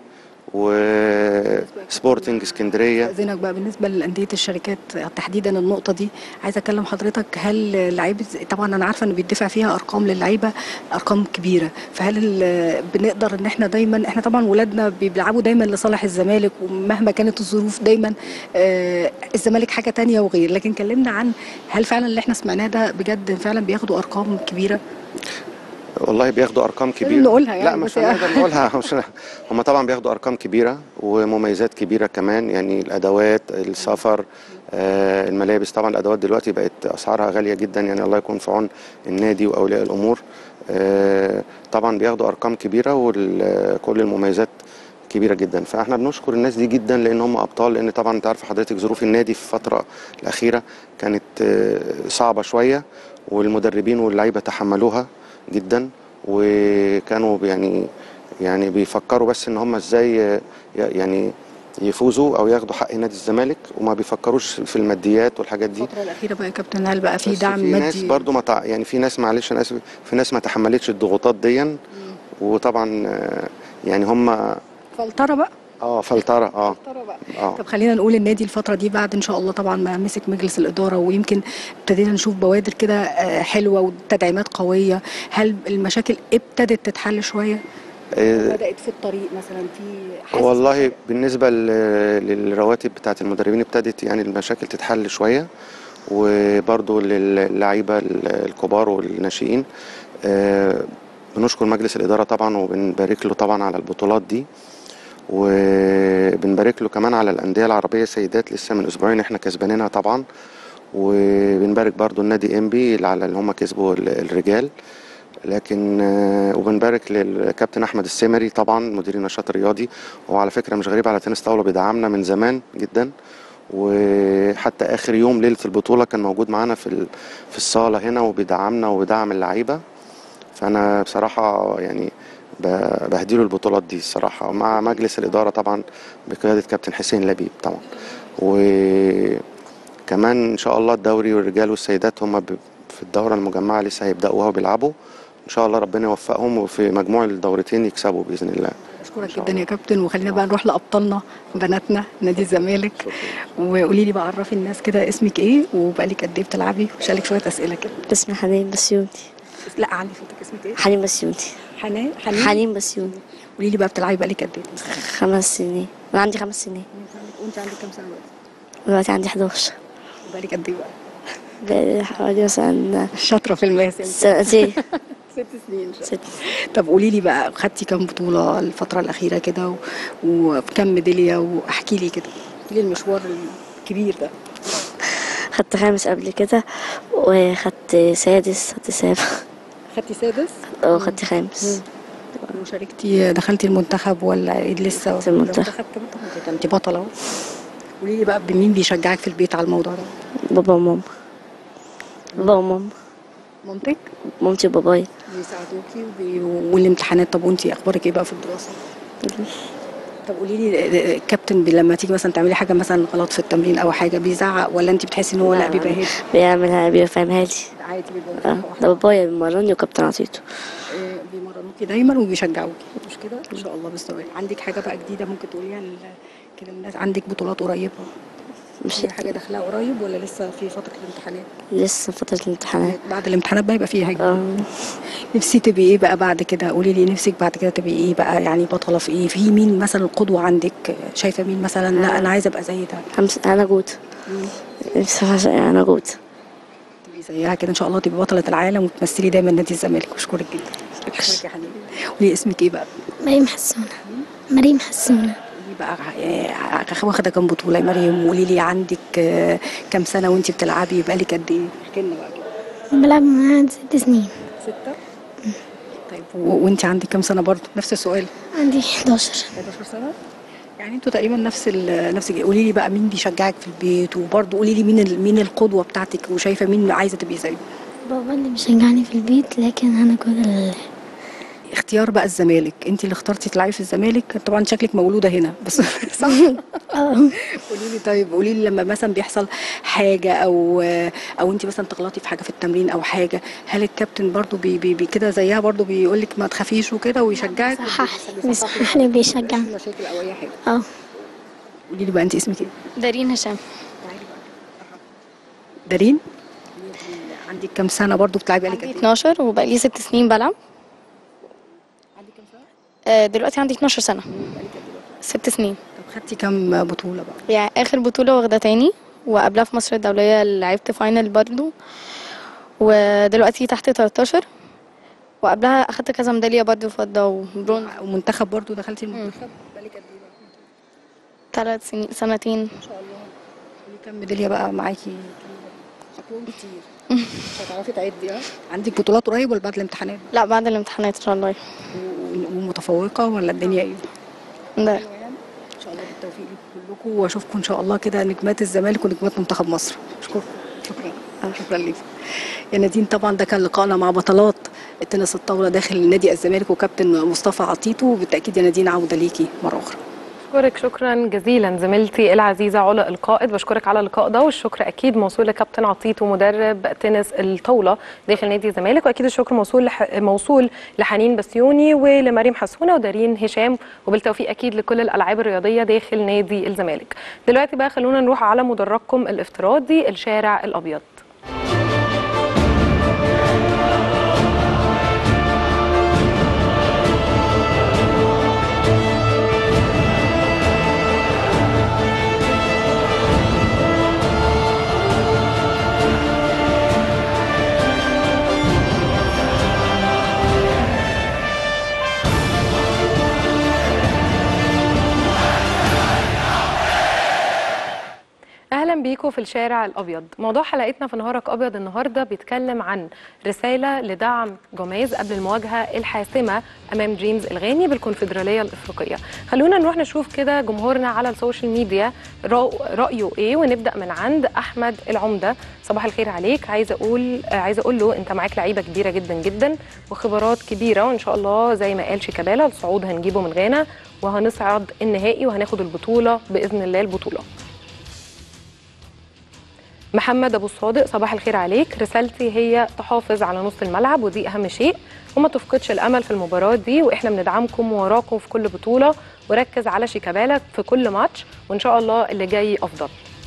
وسبورتنج اسكندريه. استاذنك بقى بالنسبه لانديه الشركات تحديدا النقطه دي، عايزه اكلم حضرتك. هل لعيبه، طبعا انا عارفه انه بيدفع فيها ارقام للعيبه، ارقام كبيره، فهل ال- بنقدر ان احنا دايما، احنا طبعا ولادنا بيلعبوا دايما لصالح الزمالك ومهما كانت الظروف دايما آه الزمالك حاجه تانية وغير، لكن كلمنا عن هل فعلا اللي احنا سمعناه ده بجد فعلا بياخدوا ارقام كبيره؟ والله بياخدوا ارقام كبيره. نقولها يعني لا مش هنقدر نقولها. مش هم طبعا بياخدوا ارقام كبيره ومميزات كبيره كمان، يعني الادوات، السفر، آه الملابس. طبعا الادوات دلوقتي بقت اسعارها غاليه جدا، يعني الله يكون في عون النادي واولياء الامور. آه طبعا بياخدوا ارقام كبيره وكل المميزات كبيره جدا، فاحنا بنشكر الناس دي جدا لان هم ابطال. لان طبعا انت عارف حضرتك ظروف النادي في الفتره الاخيره كانت آه صعبه شويه، والمدربين واللعيبه تحملوها جدا، وكانوا يعني يعني بيفكروا بس ان هم ازاي يعني يفوزوا او ياخدوا حق نادي الزمالك، وما بيفكروش في الماديات والحاجات دي. الفتره الاخيره بقى يا كابتن هل بقى في بس دعم في مادي؟ ناس برضو ما تع... يعني في ناس، معلش انا اسف، في ناس ما تحملتش الضغوطات دي، وطبعا آه، يعني هم فلتره بقى. اه فلتره اه فلتره بقى. اه طب خلينا نقول النادي الفترة دي بعد إن شاء الله طبعا ما مسك مجلس الإدارة، ويمكن ابتدينا نشوف بوادر كده آه، حلوة وتدعيمات قوية، هل المشاكل ابتدت تتحل شوية؟ آه، بدأت في الطريق مثلا في حاسس والله بفرق؟ بالنسبة ل- للرواتب بتاعة المدربين ابتدت يعني المشاكل تتحل شوية، وبرضو للعيبة الكبار والناشئين. آه، بنشكر مجلس الإدارة طبعا، وبنبارك له طبعا على البطولات دي، وبنبارك له كمان على الأندية العربية سيدات لسه من أسبوعين احنا كسبانينها طبعا، وبنبارك برضو النادي إنبي على اللي هم كسبوا ال- الرجال. لكن آه، وبنبارك للكابتن احمد السمري طبعا مدير النشاط الرياضي، وهو على فكره مش غريب على تنس طاوله، بيدعمنا من زمان جدا، وحتى اخر يوم ليله البطوله كان موجود معانا في ال- في الصاله هنا وبيدعمنا وبيدعم اللعيبه. فانا بصراحه يعني ب- بهديله البطولات دي الصراحه، مع مجلس الاداره طبعا بقياده كابتن حسين لبيب طبعا. وكمان ان شاء الله الدوري والرجال والسيدات هم ب- في الدوره المجمعه لسه هيبداوها وبيلعبوا ان شاء الله، ربنا يوفقهم وفي مجموع الدورتين يكسبوا باذن الله. أشكرك جدا يا كابتن، وخلينا بقى نروح لأبطالنا بناتنا نادي الزمالك. وقولي لي بقى، عرفي الناس كده اسمك إيه وبقالك قد إيه بتلعبي، وشارك شوية أسئلة كده. اسمي حنين بسيوني. لا علي صوتك، اسمك إيه؟ حنين بسيوني. حنان حنين حنين بسيوني. قولي لي بقى بتلعبي بقالك قد إيه؟ خمس سنين. أنا عندي خمس سنين. وأنت عندك كام سنة دلوقتي؟ دلوقتي عندي حداشر. وبقالك قد إيه بقى؟ بقالي حوالي مثلا شاطرة في الماس انت. سنتين. ست سنين. ست. طب قولي لي بقى، خدتي كام بطولة الفترة الأخيرة كده و- وكم ميدالية، واحكي لي كده، احكي لي المشوار الكبير ده. خدت خامس قبل كده، وخدت سادس، خدت سابع، خدتي سادس؟ اه خدت خامس. وشاركتي، دخلتي المنتخب ولا إيه لسه؟ دخلت المنتخب. كمان. ده انت بطلة اهو. قولي لي بقى، بمين بيشجعك في البيت على الموضوع ده؟ بابا وماما. بابا وماما. مامتك؟ مامتي وبابايا. بيساعدوكي وبي... والامتحانات. طب وانت اخبارك ايه بقى في الدراسة؟ طب قولي لي الكابتن بي- لما تيجي مثلا تعملي حاجة مثلا غلط في التمرين او حاجة بيزعق، ولا انت بتحسي ان هو لا بيبقى هادي؟ بيعملها، بيفهمها لي. عادي بيبقى اه ده بابايا بيمرني وكابتن عطيته. آه، بيمرنوكي دايما وبيشجعوكي، مش كده؟ ان شاء الله بالتوفيق. عندك حاجه بقى جديده ممكن تقوليها لل- كده الناس؟ عندك بطولات قريبه؟ مش في حاجه داخلها قريب ولا لسه في فتره الامتحانات؟ لسه فترة الامتحانات. بعد الامتحانات بقى يبقى فيها حاجه. اه نفسي تبقي ايه بقى بعد كده؟ قولي لي نفسك بعد كده تبقي ايه بقى، يعني بطله في ايه؟ في مين مثلا القدوه عندك؟ شايفه مين مثلا لا انا عايزه ابقى زي ده؟ همس... انا جود. نفسي انا جود. تبقي زيها كده ان شاء الله، تبقي بطله العالم وتمثلي دايما نادي الزمالك. بشكرك جدا. اشكرك يا حنين. قولي اسمك ايه بقى؟ مريم حسونة. مريم حسونة. قولي بقى آه، واخده كام بطوله يا مريم؟ قولي لي عندك آه، كام سنه وانت بتلعبي؟ بقالك قد ايه؟ احكي لنا بقى كده. بلعب من عندي ست سنين. ستة؟ طيب و- وانت عندك كام سنه برضه؟ نفس السؤال. عندي حداشر. حداشر سنه؟ يعني انتوا تقريبا نفس ال نفس الج- قولي لي بقى مين بيشجعك في البيت، وبرضه قولي لي مين ال- مين القدوه بتاعتك، وشايفه مين عايزه تبقي زيه؟ بابا اللي بيشجعني في البيت، لكن أنا كل ال... اختيار بقى الزمالك، انت اللي اخترتي تلعبي في الزمالك، طبعا شكلك مولوده هنا بس صح؟ قولي لي طيب، قولي لي لما مثلا بيحصل حاجه او او انت مثلا تغلطي في حاجه في التمرين او حاجه، هل الكابتن برضو بي بي بي كده زيها برضو بيقول لك ما تخافيش وكده ويشجعك؟ صحح لي بيصحح لي بيشجعني. مشاكل او اي حاجه؟ اه. قولي لي بقى انت اسمك ايه؟ دارين هشام. دارين، عندك كام سنه برضو بتلعبي؟ بقالك قد عندي ايه؟ اتناشر وبقى لي ست سنين بلعب. عندك كام سنه؟ آه، دلوقتي عندي اتناشر سنة. بقالك قد ايه دلوقتي؟ ست سنين. طب خدتي كام بطوله بقى؟ يعني آخر بطولة واخدة تاني، وقبلها في مصر الدولية لعبت فاينل برضو، ودلوقتي تحت تلتاشر، وقبلها أخدت كذا ميدالية برضو، فضة وبرونز. ومنتخب برضو دخلتي المنتخب؟ بقالك قد ايه بقى؟ ثلاث سنين سنتين. ما شاء الله. قولي كام ميداليه بقى معاكي؟ شكلهم كتير. مش هتعرفي تعدي. اه عندك بطولات قريب ولا بعد الامتحانات؟ لا، بعد الامتحانات إن شاء الله. و- ومتفوقه ولا الدنيا ايه؟ ده ان شاء الله بالتوفيق لكم كلكم، واشوفكم ان شاء الله كده نجمات الزمالك ونجمات منتخب مصر. اشكركم. شكرا. شكرا ليك يا نادين. طبعا ده كان لقائنا مع بطلات التنس الطاوله داخل نادي الزمالك وكابتن مصطفى عطيتو، وبالتاكيد يا نادين عوده ليكي مره اخرى. بشكرك شكرا جزيلا زميلتي العزيزه علا القائد، بشكرك على اللقاء ده، والشكر اكيد موصول لكابتن عطيتو مدرب تنس الطاوله داخل نادي الزمالك، واكيد الشكر موصول لح... موصول لحنين بسيوني ولمريم حسونه ودارين هشام، وبالتوفيق اكيد لكل الالعاب الرياضيه داخل نادي الزمالك. دلوقتي بقى خلونا نروح على مدرجكم الافتراضي الشارع الابيض. اهلا بيكم في الشارع الابيض. موضوع حلقتنا في نهارك ابيض النهارده بيتكلم عن رساله لدعم جوميز قبل المواجهه الحاسمه امام دريمز الغاني بالكونفدراليه الافريقيه. خلونا نروح نشوف كده جمهورنا على السوشيال ميديا رايه ايه، ونبدا من عند احمد العمده. صباح الخير عليك، عايزه اقول عايزه اقول له انت معاك لعيبه كبيره جدا جدا وخبرات كبيره، وان شاء الله زي ما قال شيكابالا الصعود هنجيبه من غانا وهنصعد النهائي وهناخد البطوله باذن الله البطوله. محمد ابو الصادق صباح الخير عليك، رسالتي هي تحافظ على نص الملعب ودي اهم شيء، وما تفقدش الامل في المباراه دي، واحنا بندعمكم ووراكم في كل بطوله، وركز على شيكابالا في كل ماتش وان شاء الله اللي جاي افضل.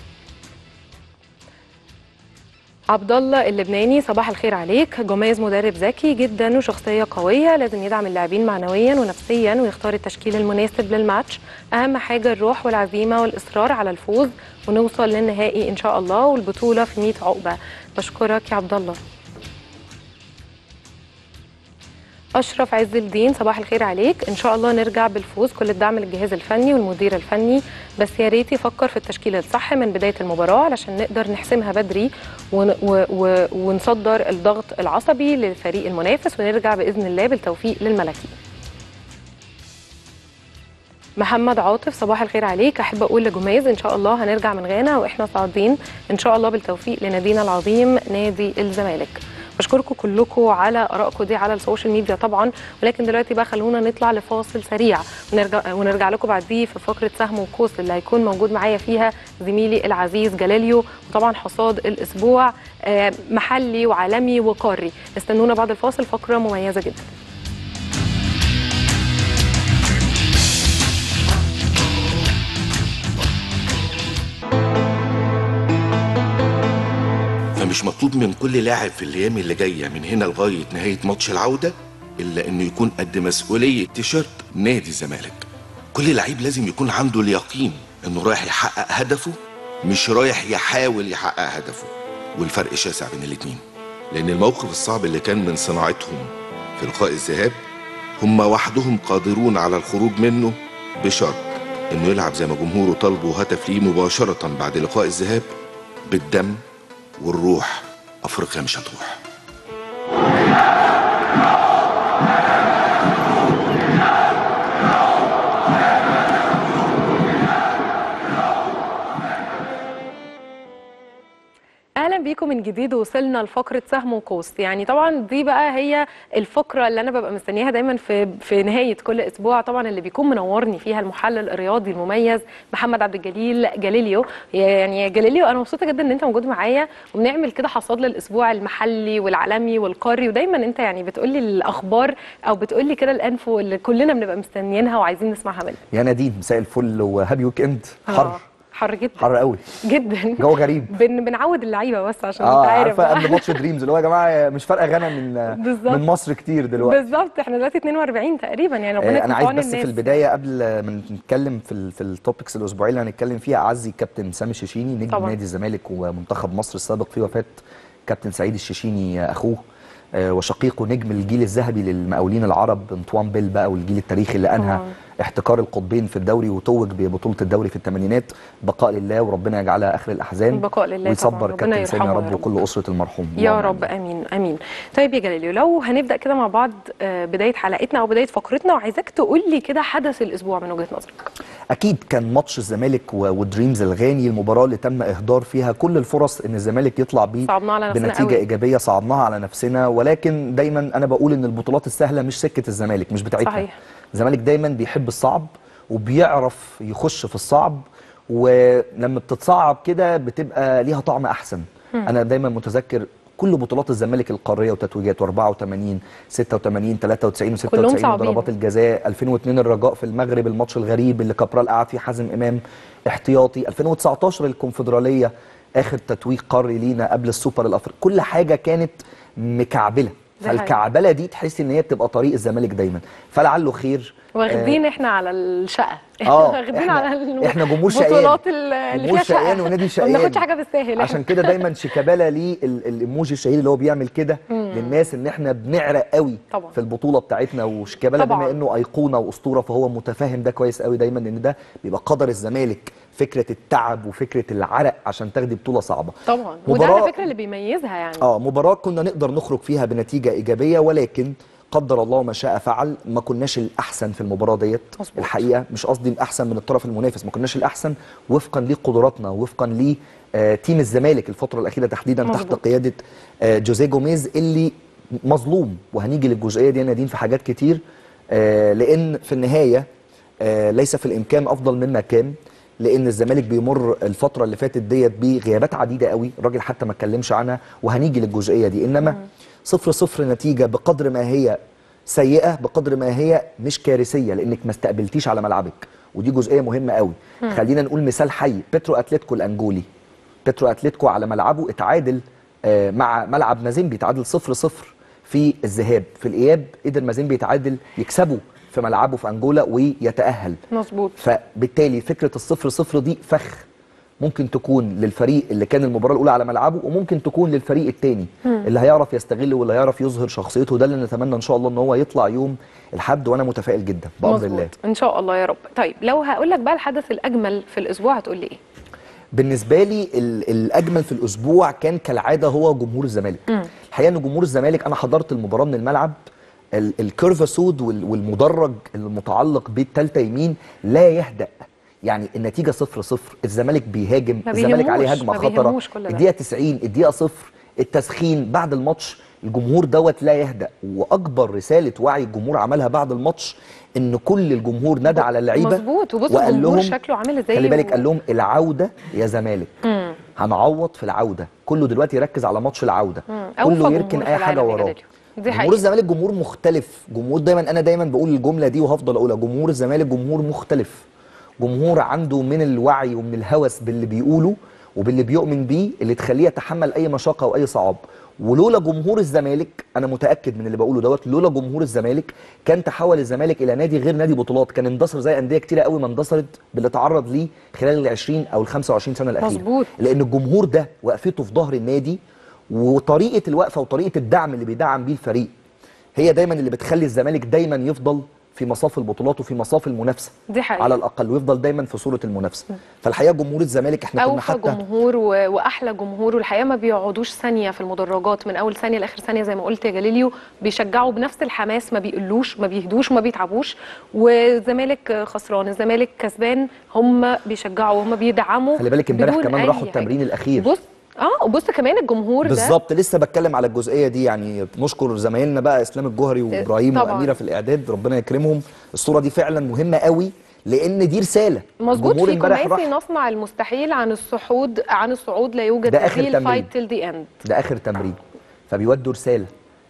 عبد الله اللبناني صباح الخير عليك، جوميز مدرب ذكي جدا وشخصيه قويه، لازم يدعم اللاعبين معنويا ونفسيا ويختار التشكيل المناسب للماتش، اهم حاجه الروح والعزيمه والاصرار على الفوز ونوصل للنهائي ان شاء الله والبطوله في مية عقبه. بشكرك يا عبد الله. اشرف عز الدين صباح الخير عليك، ان شاء الله نرجع بالفوز، كل الدعم للجهاز الفني والمدير الفني، بس يا ريت يفكر في التشكيله الصح من بدايه المباراه علشان نقدر نحسمها بدري ون و و ونصدر الضغط العصبي للفريق المنافس ونرجع باذن الله بالتوفيق للملكي. محمد عاطف صباح الخير عليك، احب اقول لجوميز ان شاء الله هنرجع من غانا واحنا صاعدين ان شاء الله بالتوفيق لنادينا العظيم نادي الزمالك. بشكركم كلكم على ارائكم دي على السوشيال ميديا طبعا، ولكن دلوقتي بقى خلونا نطلع لفاصل سريع ونرجع ونرجع لكم بعديه في فقره سهم وقوس اللي هيكون موجود معايا فيها زميلي العزيز جلاليو، وطبعا حصاد الاسبوع محلي وعالمي وقاري. استنونا بعد الفاصل، فقره مميزه جدا. فمش مطلوب من كل لاعب في الايام اللي جايه من هنا لغايه نهايه ماتش العوده الا انه يكون قد مسؤوليه تيشيرت نادي الزمالك. كل لعيب لازم يكون عنده اليقين انه رايح يحقق هدفه، مش رايح يحاول يحقق هدفه، والفرق شاسع بين الاتنين. لان الموقف الصعب اللي كان من صناعتهم في لقاء الذهاب هم وحدهم قادرون على الخروج منه بشرط انه يلعب زي ما جمهوره طلبوا وهتف ليه مباشره بعد لقاء الذهاب بالدم والروح. افريقيا مش هتروح. اهلا بيكم من جديد. وصلنا لفقره سهم وقوس. يعني طبعا دي بقى هي الفقره اللي انا ببقى مستنياها دايما في في نهايه كل اسبوع، طبعا اللي بيكون منورني فيها المحلل الرياضي المميز محمد عبد الجليل جاليليو. يعني يا جاليليو انا مبسوطه جدا ان انت موجود معايا، وبنعمل كده حصاد للاسبوع المحلي والعالمي والقاري، ودايما انت يعني بتقولي الاخبار او بتقولي كده الانفو اللي كلنا بنبقى مستنيينها وعايزين نسمعها منك. يا نادين مساء الفل وهابي ويك اند. حر آه. حر جدا، حر قوي جدا، جو غريب. بن بنعود اللعيبه بس عشان اه انت عارف عارفه قبل ماتش دريمز اللي هو يا جماعه مش فارقه غانا من بالزبط. من مصر كتير دلوقتي. بالظبط، احنا دلوقتي اتنين واربعين تقريبا، يعني ربنا آه يكون انا في عايز عون بس الناس. في البدايه قبل ما نتكلم في ال في التوبكس الاسبوعيه اللي هنتكلم فيها، اعزي كابتن سامي الشيشيني نجم طبعا. نادي الزمالك ومنتخب مصر السابق في وفاه كابتن سعيد الشيشيني اخوه، آه وشقيقه نجم الجيل الذهبي للمقاولين العرب انطوان بيل بقى، والجيل التاريخي اللي انهى طبعا. احتكار القطبين في الدوري وتوج ببطوله الدوري في الثمانينات. بقاء لله وربنا يجعلها اخر الاحزان. بقاء لله ويصبر طبعا. كابتن سامي يا رب, يا رب وكل اسره المرحوم يا رب. امين امين. طيب يا جلاليو، لو هنبدا كده مع بعض بدايه حلقتنا او بدايه فقرتنا، وعايزاك تقول لي كده حدث الاسبوع من وجهه نظرك. اكيد كان ماتش الزمالك ودريمز الغاني، المباراه اللي تم اهدار فيها كل الفرص ان الزمالك يطلع بيه بنتيجه قوي. ايجابيه، صعبناها على نفسنا، ولكن دايما انا بقول ان البطولات السهله مش سكه الزمالك، مش بتاعتنا. صحيح. الزمالك دايما بيحب الصعب وبيعرف يخش في الصعب، ولما بتتصعب كده بتبقى ليها طعم احسن. م. انا دايما متذكر كل بطولات الزمالك القاريه وتتويجاته أربعة وثمانين ستة وثمانين ثلاثة وتسعين وستة وتسعين وضربات الجزاء، ألفين واثنين الرجاء في المغرب الماتش الغريب اللي كابرال قعد فيه حازم امام احتياطي، ألفين وتسعتاشر الكونفدراليه اخر تتويج قاري لينا قبل السوبر الافريقي، كل حاجه كانت مكعبله. فالكعبله دي تحس ان هي بتبقى طريق الزمالك دايما، فلعله خير. واخدين آه احنا على الشقه، اه واخدين على احنا جمهور شقيان، البطولات اللي فيها شقيان ونادي شقيان، ما بناخدش حاجه بالساهل. عشان كده دايما شيكابالا ليه الايموجي الشهير اللي هو بيعمل كده للناس ان احنا بنعرق قوي طبعا في البطوله بتاعتنا. وشيكابالا بما انه ايقونه واسطوره فهو متفاهم ده كويس قوي دايما، ان ده بيبقى قدر الزمالك، فكره التعب وفكره العرق عشان تاخدي بطوله صعبه طبعا. وده على فكره اللي بيميزها يعني. اه مباراه كنا نقدر نخرج فيها بنتيجه ايجابيه، ولكن قدر الله ما شاء فعل، ما كناش الاحسن في المباراه ديت. الحقيقه مش قصدي الاحسن من الطرف المنافس، ما كناش الاحسن وفقا لقدراتنا، وفقا ل آه تيم الزمالك الفتره الاخيره تحديدا مزبوط. تحت قياده آه جوزيه جوميز اللي مظلوم، وهنيجي للجزئيه دي نادين في حاجات كتير، آه لان في النهايه آه ليس في الامكان افضل مما كان، لان الزمالك بيمر الفتره اللي فاتت ديت بغيابات عديده قوي، الراجل حتى ما اتكلمش عنها وهنيجي للجزئيه دي. انما م. صفر صفر نتيجه بقدر ما هي سيئه بقدر ما هي مش كارثيه، لانك ما استقبلتيش على ملعبك، ودي جزئيه مهمه قوي. م. خلينا نقول مثال حي، بيترو اتلتيكو الانجولي، بيترو اتلتيكو على ملعبه اتعادل آه مع ملعب مازيمبي، اتعادل صفر صفر في الذهاب، في الاياب قدر مازيمبي يتعادل يكسبه في ملعبه في انجولا ويتاهل. مظبوط. فبالتالي فكره الصفر صفر دي فخ ممكن تكون للفريق اللي كان المباراه الاولى على ملعبه، وممكن تكون للفريق الثاني اللي هيعرف يستغل واللي هيعرف يظهر شخصيته. ده اللي نتمنى ان شاء الله ان هو يطلع يوم الاحد، وانا متفائل جدا بامر الله ان شاء الله يا رب. طيب لو هقول لك بقى الحدث الاجمل في الاسبوع هتقول لي ايه؟ بالنسبه لي الاجمل في الاسبوع كان كالعاده هو جمهور الزمالك. م. الحقيقه ان جمهور الزمالك، انا حضرت المباراه من الملعب، الكيرفا سود والمدرج المتعلق بالثالثه يمين لا يهدأ، يعني النتيجه صفر صفر، الزمالك بيهاجم، الزمالك عليه هجمه خطره، الدقيقه تسعين، الدقيقه صفر، التسخين بعد الماتش، الجمهور دوت لا يهدأ. واكبر رساله وعي الجمهور عملها بعد الماتش ان كل الجمهور ندى على اللعيبه مظبوط، وبص الجمهور شكله عامل ازاي، خلي بالك و... قال لهم العوده يا زمالك، مم. هنعوض في العوده، كله دلوقتي يركز على ماتش العوده، مم. كله يركن اي حاجه وراه. جمهور الزمالك جمهور مختلف، جمهور دايما انا دايما بقول الجمله دي وهفضل اقولها، جمهور الزمالك جمهور مختلف، جمهور عنده من الوعي ومن الهوس باللي بيقوله وباللي بيؤمن بيه اللي تخليه يتحمل اي مشقه واي صعاب. ولولا جمهور الزمالك، انا متاكد من اللي بقوله دوت، لولا جمهور الزمالك كان تحول الزمالك الى نادي غير نادي بطولات، كان اندثر زي انديه كتيره قوي ما اندثرت باللي تعرض ليه خلال ال عشرين او ال خمسة وعشرين سنه الاخيره. مظبوط. لان الجمهور ده وقفته في ظهر النادي، وطريقه الوقفه وطريقه الدعم اللي بيدعم بيه الفريق هي دايما اللي بتخلي الزمالك دايما يفضل في مصاف البطولات وفي مصاف المنافسه، دي حقيقة. على الاقل، ويفضل دايما في صوره المنافسه. فالحقيقه جمهور الزمالك احنا كنا حتى جمهور و... واحلى جمهور، والحقيقه ما بيقعدوش ثانيه في المدرجات من اول ثانيه لاخر ثانيه زي ما قلت يا جليليو، بيشجعوا بنفس الحماس، ما بيقلوش ما بيهدوش ما بيتعبوش. والزمالك خسران الزمالك كسبان هم بيشجعوا هم بيدعموا. خلي بالك امبارح كمان راحوا التمرين الاخير، بص اه وبص كمان الجمهور ده بالظبط، لسه بتكلم على الجزئيه دي. يعني نشكر زمايلنا بقى اسلام الجوهري وابراهيم طبعاً. واميره في الاعداد، ربنا يكرمهم. الصوره دي فعلا مهمه قوي لان دي رساله. مظبوط. الجمهور في امبارح خماسي راح، نصنع المستحيل عن الصعود عن الصعود لا يوجد ده آخر بديل، تمرين. فايت تيل ذا اند. ده اخر تمرين، فبيودوا رساله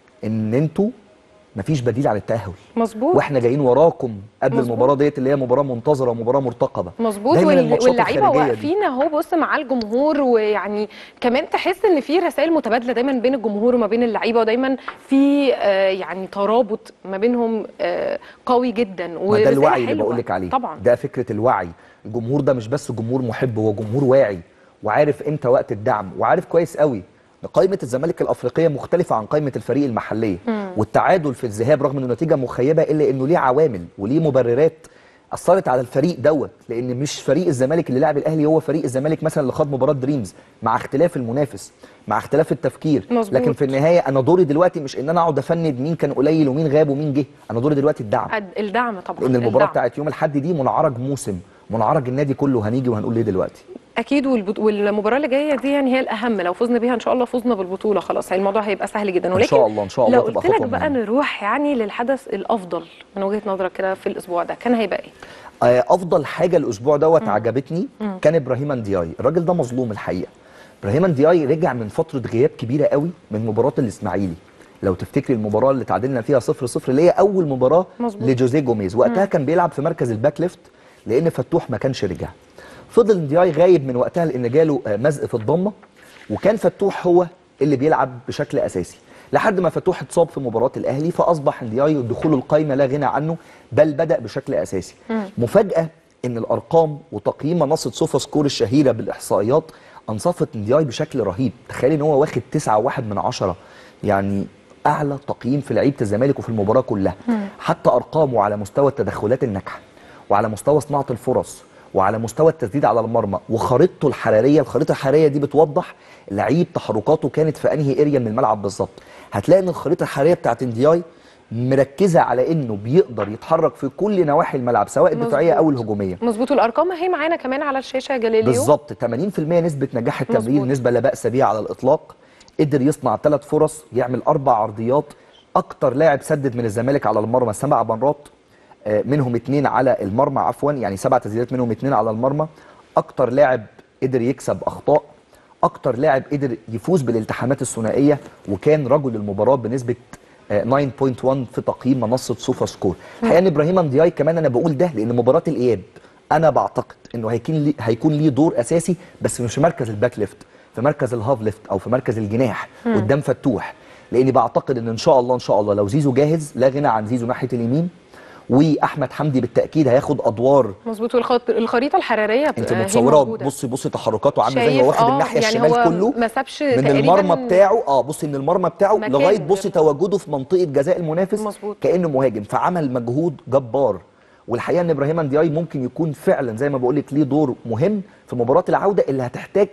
ان انتوا مفيش بديل عن التاهل. مظبوط. واحنا جايين وراكم قبل مظبوط. المباراه ديت اللي هي مباراه منتظره ومباراه مرتقبه. مظبوط. دايما وال... الماتشات واللعيبه الخارجية دي. واقفين اهو بص مع الجمهور، ويعني كمان تحس ان في رسائل متبادله دايما بين الجمهور وما بين اللعيبه، ودايما في آه يعني ترابط ما بينهم آه قوي جدا. ما ده الوعي اللي بقول لك عليه. طبعا ده فكره الوعي. الجمهور ده مش بس جمهور محب، هو جمهور واعي وعارف امتى وقت الدعم، وعارف كويس قوي قائمه الزمالك الافريقيه مختلفه عن قائمه الفريق المحليه. مم. والتعادل في الذهاب رغم انه نتيجه مخيبه الا انه ليه عوامل وليه مبررات اثرت على الفريق دوت، لان مش فريق الزمالك اللي لعب الاهلي هو فريق الزمالك مثلا اللي خاض مباراه دريمز، مع اختلاف المنافس مع اختلاف التفكير. مظبوط. لكن في النهايه انا دوري دلوقتي مش ان انا اقعد افند مين كان قليل ومين غاب ومين جه، انا دوري دلوقتي الدعم. الدعم طبعا. لان المباراه الدعم. بتاعت يوم الاحد دي منعرج موسم، منعرج النادي كله. هنيجي وهنقول ليه دلوقتي. اكيد. والبط... والمباراه اللي جايه دي يعني هي الاهم، لو فزنا بيها ان شاء الله فزنا بالبطوله خلاص، يعني الموضوع هيبقى سهل جدا. ولكن ان شاء الله ان شاء الله لو تبقى قلت لك خطوه بقى مهمة. نروح يعني للحدث الافضل من وجهه نظرك كده في الاسبوع ده، كان هيبقى ايه؟ آه، افضل حاجه الاسبوع دوت مم. عجبتني مم. كان ابراهيم اندياي. الراجل ده مظلوم الحقيقه. ابراهيم اندياي رجع من فتره غياب كبيره قوي من مباراه الاسماعيلي. لو تفتكري المباراه اللي تعادلنا فيها صفر صفر اللي هي اول مباراه مظبوط. لجوزيه جوميز، وقتها مم. كان بيلعب في مركز الباك ليفت لان فتوح ما كانش رجع. فضل اندياي غايب من وقتها لان جاله آه، مزق في الضمه، وكان فتوح هو اللي بيلعب بشكل اساسي لحد ما فتوح اتصاب في مباراه الاهلي، فاصبح اندياي دخوله القايمه لا غنى عنه، بل بدا بشكل اساسي. مم. مفاجاه ان الارقام وتقييم منصه سوفا سكور الشهيره بالاحصائيات انصفت اندياي بشكل رهيب. تخيلي ان هو واخد تسعة وواحد من عشرة، يعني اعلى تقييم في لعيبه الزمالك وفي المباراه كلها. مم. حتى ارقامه على مستوى التدخلات الناجحه وعلى مستوى صناعه الفرص وعلى مستوى التسديد على المرمى وخريطته الحراريه. الخريطه الحراريه دي بتوضح لعيب تحركاته كانت في انهي اريا من الملعب بالظبط. هتلاقي ان الخريطه الحراريه بتاعت اندياي مركزه على انه بيقدر يتحرك في كل نواحي الملعب سواء الدفاعيه او الهجوميه. مظبوط. الارقام اهي معانا كمان على الشاشه يا جليليو. بالظبط. ثمانين في المية نسبه نجاح التمرير، مظبوط. نسبه لا باس بها على الاطلاق. قدر يصنع ثلاث فرص، يعمل اربع عرضيات. اكتر لاعب سدد من الزمالك على المرمى سبع مرات، منهم اثنين على المرمى عفوا، يعني سبع تسديدات منهم اثنين على المرمى. اكتر لاعب قدر يكسب اخطاء، اكتر لاعب قدر يفوز بالالتحامات الثنائيه، وكان رجل المباراه بنسبه تسعة فاصلة واحد في تقييم منصه سوفا سكور. الحقيقه ان ابراهيم اندياي كمان انا بقول ده لان مباراه الاياب انا بعتقد انه هيكون لي هيكون ليه دور اساسي، بس مش في مركز الباك ليفت، في مركز الهاف ليفت او في مركز الجناح مم. قدام فتوح. لاني بعتقد ان ان شاء الله ان شاء الله لو زيزو جاهز لا غنى عن زيزو ناحيه اليمين، واحمد حمدي بالتاكيد هياخد ادوار. مظبوط. والخط... الخريطه الحراريه انت هي متصوره موجودة. بصي بصي تحركاته عامله ازاي، شايف؟ هو واخد آه، الناحيه يعني الشمال هو كله ما سابش من تقريباً المرمى بتاعه. اه بصي من المرمى بتاعه مكان لغايه غير- بصي تواجده في منطقه جزاء المنافس. مظبوط. كانه مهاجم، فعمل مجهود جبار. والحقيقه ان ابراهيم اندياي ممكن يكون فعلا زي ما بقول لك ليه دور مهم في مباراه العوده اللي هتحتاج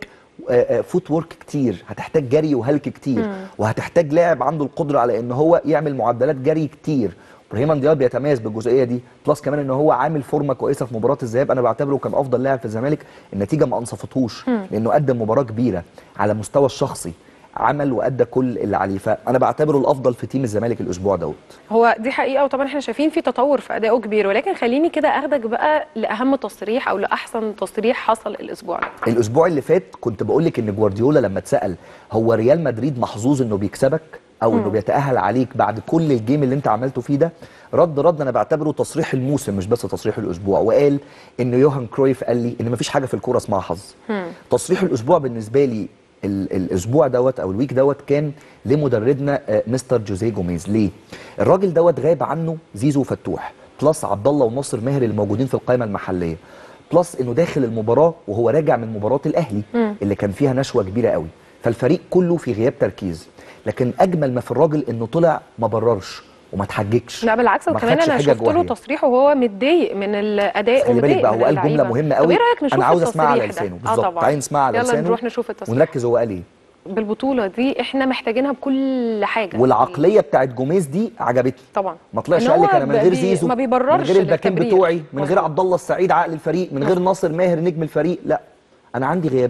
فوت وورك كتير، هتحتاج جري وهلك كتير، مم. وهتحتاج لاعب عنده القدره على ان هو يعمل معدلات جري كتير. ابراهيم اندياي بيتميز بالجزئيه دي، بلس كمان ان هو عامل فورمه كويسه في مباراه الذهاب. انا بعتبره كان افضل لاعب في الزمالك. النتيجه ما انصفتهوش مم. لانه قدم مباراه كبيره على مستوى الشخصي، عمل وادى كل اللي عليه، فانا بعتبره الافضل في تيم الزمالك الاسبوع دوت. هو دي حقيقه، وطبعا احنا شايفين في تطور في ادائه كبير، ولكن خليني كده اخدك بقى لاهم تصريح او لاحسن تصريح حصل الاسبوع ده. الاسبوع اللي فات كنت بقول لك ان جوارديولا لما اتسال هو ريال مدريد محظوظ انه بيكسبك او انه مم. بيتاهل عليك بعد كل الجيم اللي انت عملته فيه ده، رد رد انا بعتبره تصريح الموسم مش بس تصريح الاسبوع، وقال ان يوهان كرويف قال لي ان مفيش حاجه في الكوره اسمها حظ. مم. تصريح الاسبوع بالنسبه لي ال- الاسبوع دوت او الويك دوت كان لمدربنا آه، مستر جوزيه جوميز. ليه؟ الراجل دوت غاب عنه زيزو وفتوح بلس عبد الله وناصر ماهر اللي موجودين في القائمه المحليه، بلس انه داخل المباراه وهو راجع من مباراه الاهلي مم. اللي كان فيها نشوه كبيره قوي، فالفريق كله في غياب تركيز. لكن اجمل ما في الراجل انه طلع ما بررش وما اتحججش. لا بالعكس، ما وكمان خدش انا حجج شفت له وهي. تصريح وهو متضايق من الاداء خلي بالك ومتضايق بقى من هو قال جمله اللعيبة. مهمه طب قوي، ايه رايك نشوف انا عاوز اسمعها على التصريح ده؟ لسانه اه بالظبط. طبعا. تعالي نسمعها على يلا لسانه نروح نشوف التصريح. ونركز هو قال ايه. بالبطوله دي احنا محتاجينها بكل حاجه. والعقليه بتاعت جوميز دي عجبتني. طبعا ما طلعش إن قال لك هو انا من غير بي- زيزو، ما بيبررش من غير الباكين للتبرير. بتوعي، من غير مظبوط. عبد الله السعيد عقل الفريق، من غير مظبوط. ناصر ماهر نجم الفريق، لا انا عندي غيابات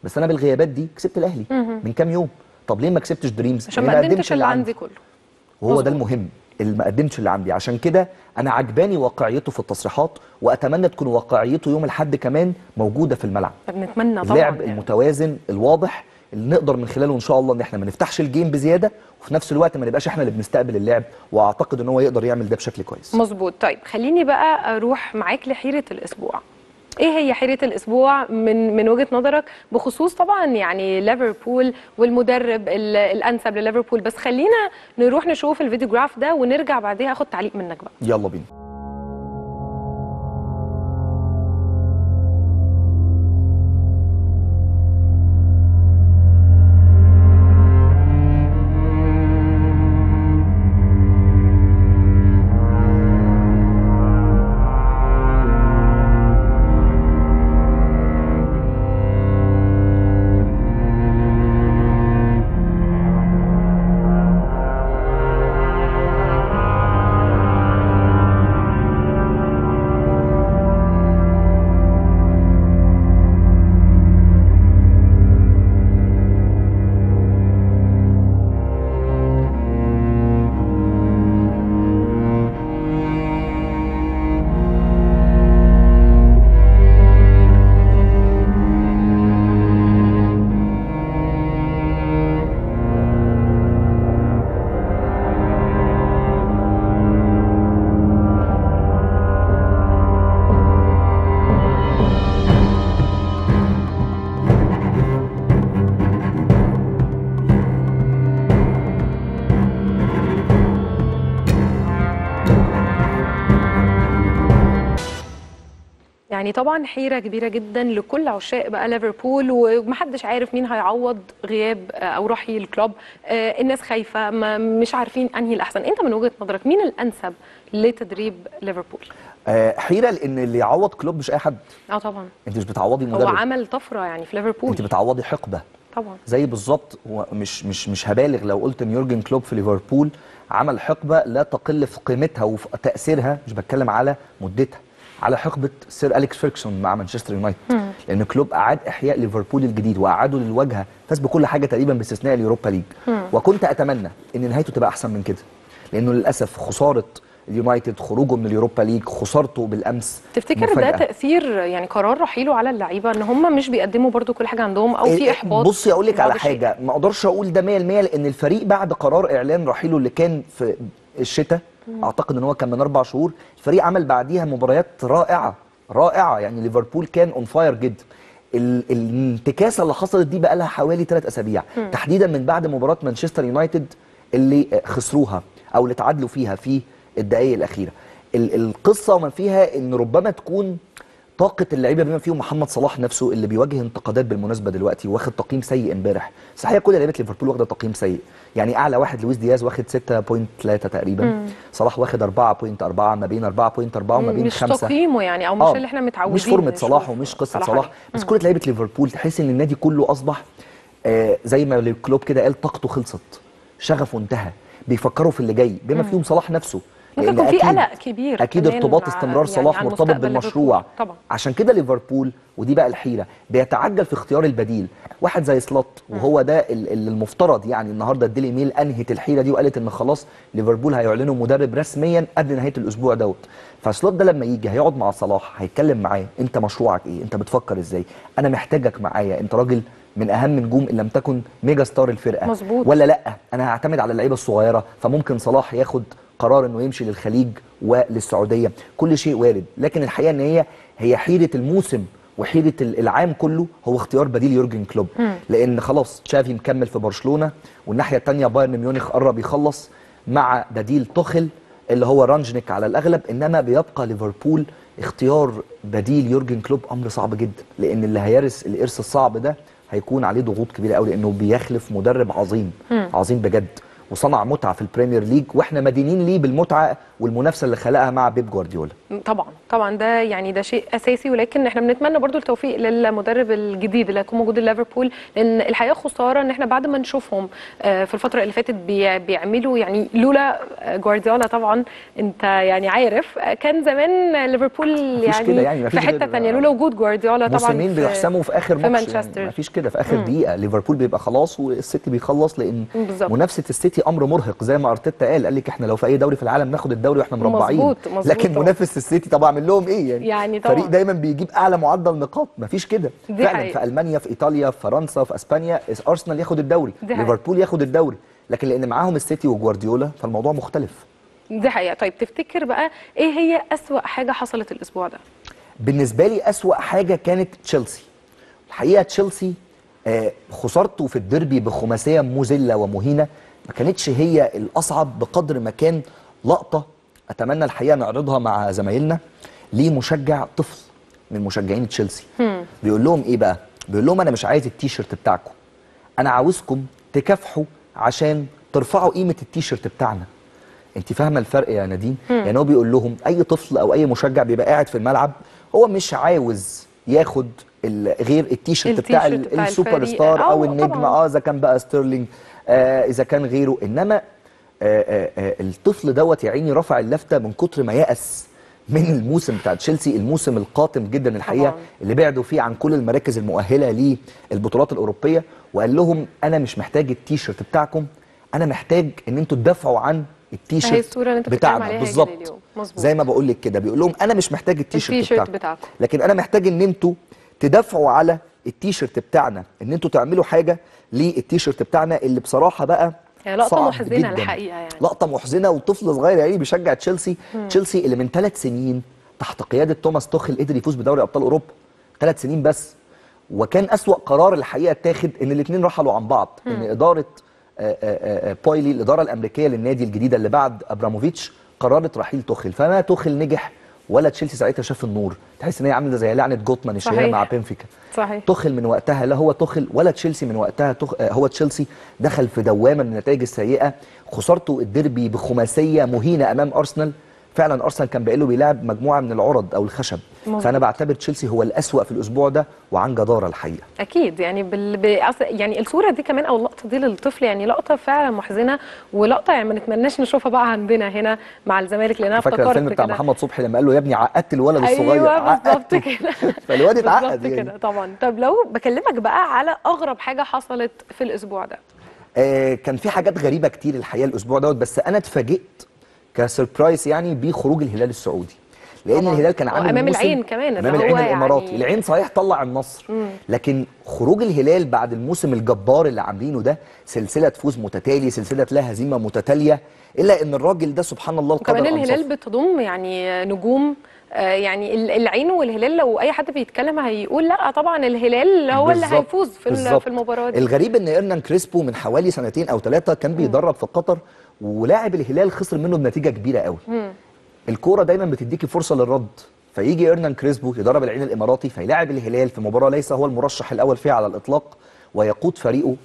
بس انا بالغيابات دي كسبت الاهلي من كام يوم. طب ليه ما كسبتش دريمز؟ عشان ما قدمتش اللي عندي كله، وهو ده المهم، اللي ما قدمتش اللي عندي. عشان كده انا عجباني واقعيته في التصريحات، واتمنى تكون واقعيته يوم الاحد كمان موجوده في الملعب. بنتمنى طبعا اللعب يعني. المتوازن الواضح اللي نقدر من خلاله ان شاء الله ان احنا ما نفتحش الجيم بزياده، وفي نفس الوقت ما نبقاش احنا اللي بنستقبل اللعب، واعتقد ان هو يقدر يعمل ده بشكل كويس. مظبوط. طيب خليني بقى اروح معاك لحيره الاسبوع. ايه هي حيره الاسبوع من من وجهه نظرك، بخصوص طبعا يعني ليفربول والمدرب الانسب لليفربول؟ بس خلينا نروح نشوف الفيديو جراف ده ونرجع بعديها اخد تعليق منك بقى. يلا بينا. يعني طبعا حيره كبيره جدا لكل عشاق بقى ليفربول، ومحدش عارف مين هيعوض غياب او رحيل الكلوب. آه الناس خايفه، مش عارفين انهي الاحسن. انت من وجهه نظرك مين الانسب لتدريب ليفربول؟ آه حيره، لان اللي يعوض كلوب مش اي حد. اه طبعا. انت مش بتعوضي مدرب، هو عمل طفره يعني في ليفربول. انت بتعوضي حقبه طبعا. زي بالظبط، مش مش مش هبالغ لو قلت ان يورجن كلوب في ليفربول عمل حقبه لا تقل في قيمتها وفي تاثيرها، مش بتكلم على مدتها، على حقبه سير أليكس فيركسون مع مانشستر يونايتد. لان كلوب اعاد احياء ليفربول الجديد واعاده للواجهه، فاز بكل حاجه تقريبا باستثناء اليوروبا ليج. وكنت اتمنى ان نهايته تبقى احسن من كده، لانه للاسف خساره اليونايتد، خروجه من اليوروبا ليج، خسارته بالامس. تفتكر مفاجأة. ده تاثير يعني قرار رحيله على اللعيبه، ان هم مش بيقدموا برضو كل حاجه عندهم، او في احباط؟ بصي اقول لك على حاجه، ما اقدرش اقول ده مية بالمية، لان الفريق بعد قرار اعلان رحيله اللي كان في الشتاء، اعتقد ان هو كان من اربع شهور، الفريق عمل بعديها مباريات رائعه رائعه. يعني ليفربول كان اون فاير جدا. الانتكاسه اللي حصلت دي بقى لها حوالي ثلاث اسابيع م. تحديدا من بعد مباراه مانشستر يونايتد اللي خسروها او اللي تعادلوا فيها في الدقائق الاخيره. القصه وما فيها ان ربما تكون طاقه اللعيبه بما فيهم محمد صلاح نفسه اللي بيواجه انتقادات بالمناسبه دلوقتي، واخد تقييم سيء امبارح. صحيح كل لعيبه ليفربول واخده تقييم سيء، يعني اعلى واحد لويس دياز واخد ستة فاصلة ثلاثة تقريبا، مم. صلاح واخد أربعة فاصلة أربعة، ما بين أربعة فاصلة أربعة وما بين خمسة. مش تقييمه يعني، او مش آه اللي احنا متعودين، مش فورمه صلاح ومش قصه صلاح، بس كل لعيبه ليفربول تحس ان النادي كله اصبح آه زي ما كلوب كده قال، طاقته خلصت، شغفه انتهى، بيفكروا في اللي جاي بما فيهم صلاح نفسه. ممكن يكون في قلق كبير، اكيد ارتباط استمرار صلاح يعني مرتبط بالمشروع طبعا. عشان كده ليفربول، ودي بقى الحيره، بيتعجل في اختيار البديل. واحد زي سلوت، وهو ده اللي المفترض يعني النهارده الديلي ميل انهت الحيره دي وقالت ان خلاص ليفربول هيعلنوا مدرب رسميا قبل نهايه الاسبوع دوت. فسلوت ده لما يجي هيقعد مع صلاح، هيتكلم معاه، انت مشروعك ايه؟ انت بتفكر ازاي؟ انا محتاجك معايا، انت راجل من اهم نجوم ان لم تكن ميجا ستار الفرقه. مظبوط. ولا لا انا هعتمد على اللعيبه الصغيره، فممكن صلاح ياخد قرار انه يمشي للخليج وللسعوديه، كل شيء وارد. لكن الحقيقه ان هي هي حيره الموسم وحيره العام كله هو اختيار بديل يورجن كلوب. م. لان خلاص تشافي مكمل في برشلونه، والناحيه الثانيه بايرن ميونخ قرب يخلص مع بديل توخل اللي هو رانجنيك على الاغلب. انما بيبقى ليفربول اختيار بديل يورجن كلوب امر صعب جدا، لان اللي هيرث الارث الصعب ده هيكون عليه ضغوط كبيره قوي، لانه بيخلف مدرب عظيم م. عظيم بجد. وصنع متعه في البريمير ليج، واحنا مدينين ليه بالمتعه والمنافسه اللي خلقها مع بيب جوارديولا. طبعا طبعا ده يعني ده شيء اساسي، ولكن احنا بنتمنى برضو التوفيق للمدرب الجديد اللي هيكون موجود ليفربول، لان الحقيقه خساره ان احنا بعد ما نشوفهم في الفتره اللي فاتت بيعملوا يعني لولا جوارديولا طبعا انت يعني عارف كان زمان ليفربول يعني, يعني في حته ثانيه لولا وجود جوارديولا طبعا. موسمين بيحسموا في اخر في ماتش مانشستر يعني مفيش كده في اخر مم. دقيقه ليفربول بيبقى خلاص والسيتي بيخلص، لان بالزبط. منافسه السيتي امر مرهق زي ما ارتيتا قال قال لك احنا لو في اي دوري في العالم ناخد الدوري واحنا مربعين. مظبوط مظبوط. لكن طبعا. منافس السيتي طبعا اعمل لهم ايه يعني, يعني طبعا. فريق دايما بيجيب اعلى معدل نقاط مفيش كده فعلا حقيقة. في المانيا في ايطاليا في فرنسا في اسبانيا ارسنال ياخد الدوري ليفربول ياخد الدوري، لكن لان معاهم السيتي وجوارديولا فالموضوع مختلف. دي حقيقه. طيب تفتكر بقى ايه هي اسوأ حاجه حصلت الاسبوع ده؟ بالنسبه لي اسوأ حاجه كانت تشيلسي. الحقيقه تشيلسي آه خسارته في الديربي بخماسيه مذله ومهينه ما كانتش هي الاصعب بقدر ما كان لقطه اتمنى الحقيقه نعرضها مع زمايلنا لمشجع طفل من مشجعين تشيلسي. بيقول لهم ايه بقى؟ بيقول لهم انا مش عايز التيشيرت بتاعكم، انا عاوزكم تكافحوا عشان ترفعوا قيمه التيشيرت بتاعنا. انت فاهمه الفرق يا نادين؟ يعني هو بيقول لهم اي طفل او اي مشجع بيبقى قاعد في الملعب هو مش عاوز ياخد غير التيشيرت بتاع, بتاع السوبر ستار او النجم، اه اذا كان بقى ستيرلينج آه اذا كان غيره، انما آآ آآ الطفل دوت يا عيني رفع اللفته من كتر ما يأس من الموسم بتاع تشيلسي، الموسم القاتم جدا الحقيقه طبعا. اللي بعدوا فيه عن كل المراكز المؤهله للبطولات الاوروبيه، وقال لهم انا مش محتاج التيشيرت بتاعكم، انا محتاج ان انتوا تدافعوا عن التيشيرت بتاعنا بالظبط. زي ما بقول لك كده بيقول لهم انا مش محتاج التيشيرت بتاعكم بتاعكم لكن انا محتاج ان انتوا تدافعوا على التيشيرت بتاعنا، ان انتوا تعملوا حاجه للتيشيرت بتاعنا اللي بصراحه بقى يعني لقطه محزنه الحقيقه يعني لقطه محزنه. وطفل صغير يعني بيشجع تشيلسي مم. تشيلسي اللي من ثلاث سنين تحت قياده توماس توخيل قدر يفوز بدوري ابطال اوروبا ثلاث سنين بس، وكان اسوأ قرار الحقيقه اتاخد ان الاثنين رحلوا عن بعض. مم. ان اداره آآ آآ بايلي الاداره الامريكيه للنادي الجديده اللي بعد ابراموفيتش قررت رحيل توخيل، فما توخيل نجح ولا تشيلسي ساعتها شاف النور، تحس ان هي عامله زي لعنه جوتمان الشهيره مع بنفيكا. صحيح. توخيل من وقتها لا هو توخيل ولا تشيلسي من وقتها تخ... هو تشيلسي دخل في دوامه من النتائج السيئه، خسارته الديربي بخماسيه مهينه امام ارسنال. فعلا ارسنال كان بقى له بيلعب مجموعه من العرض او الخشب مزبوط. فانا بعتبر تشيلسي هو الاسوأ في الاسبوع ده وعن جداره الحقيقه. اكيد يعني بال... ب... يعني الصوره دي كمان او اللقطه دي للطفل يعني لقطه فعلا محزنه، ولقطه يعني ما نتمناش نشوفها بقى عندنا هنا مع الزمالك، لان انا افتكرت فاكر الفيلم بتاع محمد صبحي لما قال له يا ابني عقدت الولد الصغير. ايوه بالظبط كده فالواد اتعقد يعني كده طبعا. طب لو بكلمك بقى على اغرب حاجه حصلت في الاسبوع ده. آه كان في حاجات غريبه كتير الحقيقه الاسبوع دوت، بس انا اتفاجئت كسربرايز يعني بخروج الهلال السعودي، لان طبعا. الهلال كان عامل امام العين كمان امام العين الاماراتي يعني... العين صحيح طلع النصر مم. لكن خروج الهلال بعد الموسم الجبار اللي عاملينه ده، سلسله فوز متتالي، سلسله لا هزيمه متتاليه، الا ان الراجل ده سبحان الله القدر كمان الهلال بتضم يعني نجوم يعني العين والهلال، لو اي حد بيتكلم هيقول لا طبعا الهلال هو اللي هيفوز في في المباراه دي. الغريب ان إرنان كريسبو من حوالي سنتين او ثلاثه كان بيدرب في قطر ولاعب الهلال خسر منه بنتيجه كبيره قوي. مم. الكوره دايما بتديكي فرصه للرد، فيجي إرنان كريسبو يدرب العين الاماراتي فيلاعب الهلال في مباراه ليس هو المرشح الاول فيها على الاطلاق، ويقود فريقه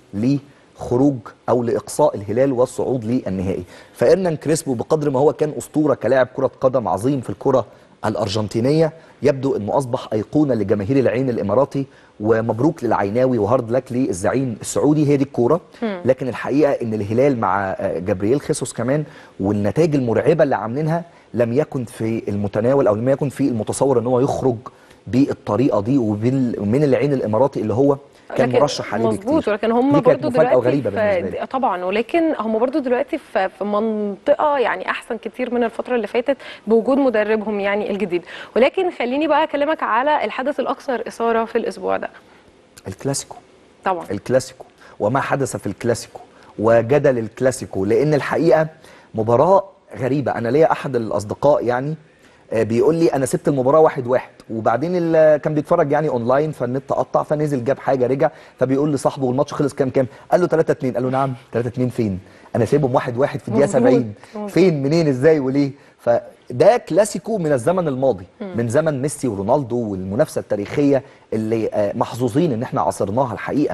لخروج او لاقصاء الهلال والصعود للنهائي. فإرنان كريسبو بقدر ما هو كان اسطوره كلاعب كره قدم عظيم في الكره الارجنتينيه، يبدو انه اصبح ايقونه لجماهير العين الاماراتي، ومبروك للعيناوي وهارد لك للزعيم السعودي. هي دي الكوره. لكن الحقيقه ان الهلال مع جابرييل خيسوس كمان والنتائج المرعبه اللي عاملينها لم يكن في المتناول او لم يكن في المتصور ان هو يخرج بالطريقه دي ومن العين الاماراتي اللي هو كان مرشح عليه بكتير. مظبوط، ولكن هم برضه دلوقتي غريبة بالنسبة طبعا، ولكن هم برضه دلوقتي في في منطقه يعني احسن كتير من الفتره اللي فاتت بوجود مدربهم يعني الجديد. ولكن خليني بقى اكلمك على الحدث الاكثر اثاره في الاسبوع ده، الكلاسيكو. طبعا الكلاسيكو وما حدث في الكلاسيكو وجدل الكلاسيكو، لان الحقيقه مباراه غريبه. انا ليا احد الاصدقاء يعني بيقول لي انا سبت المباراه واحد واحد، وبعدين اللي كان بيتفرج يعني اونلاين فالنت قطع فنزل جاب حاجه رجع، فبيقول لصاحبه والماتش خلص كام كام؟ قال له ثلاثة اتنين. قال له نعم ثلاثة اتنين فين؟ انا سايبهم واحد واحد في الدقيقه سبعين، فين منين ازاي وليه؟ فده كلاسيكو من الزمن الماضي، من زمن ميسي ورونالدو والمنافسه التاريخيه اللي محظوظين ان احنا عاصرناها الحقيقه.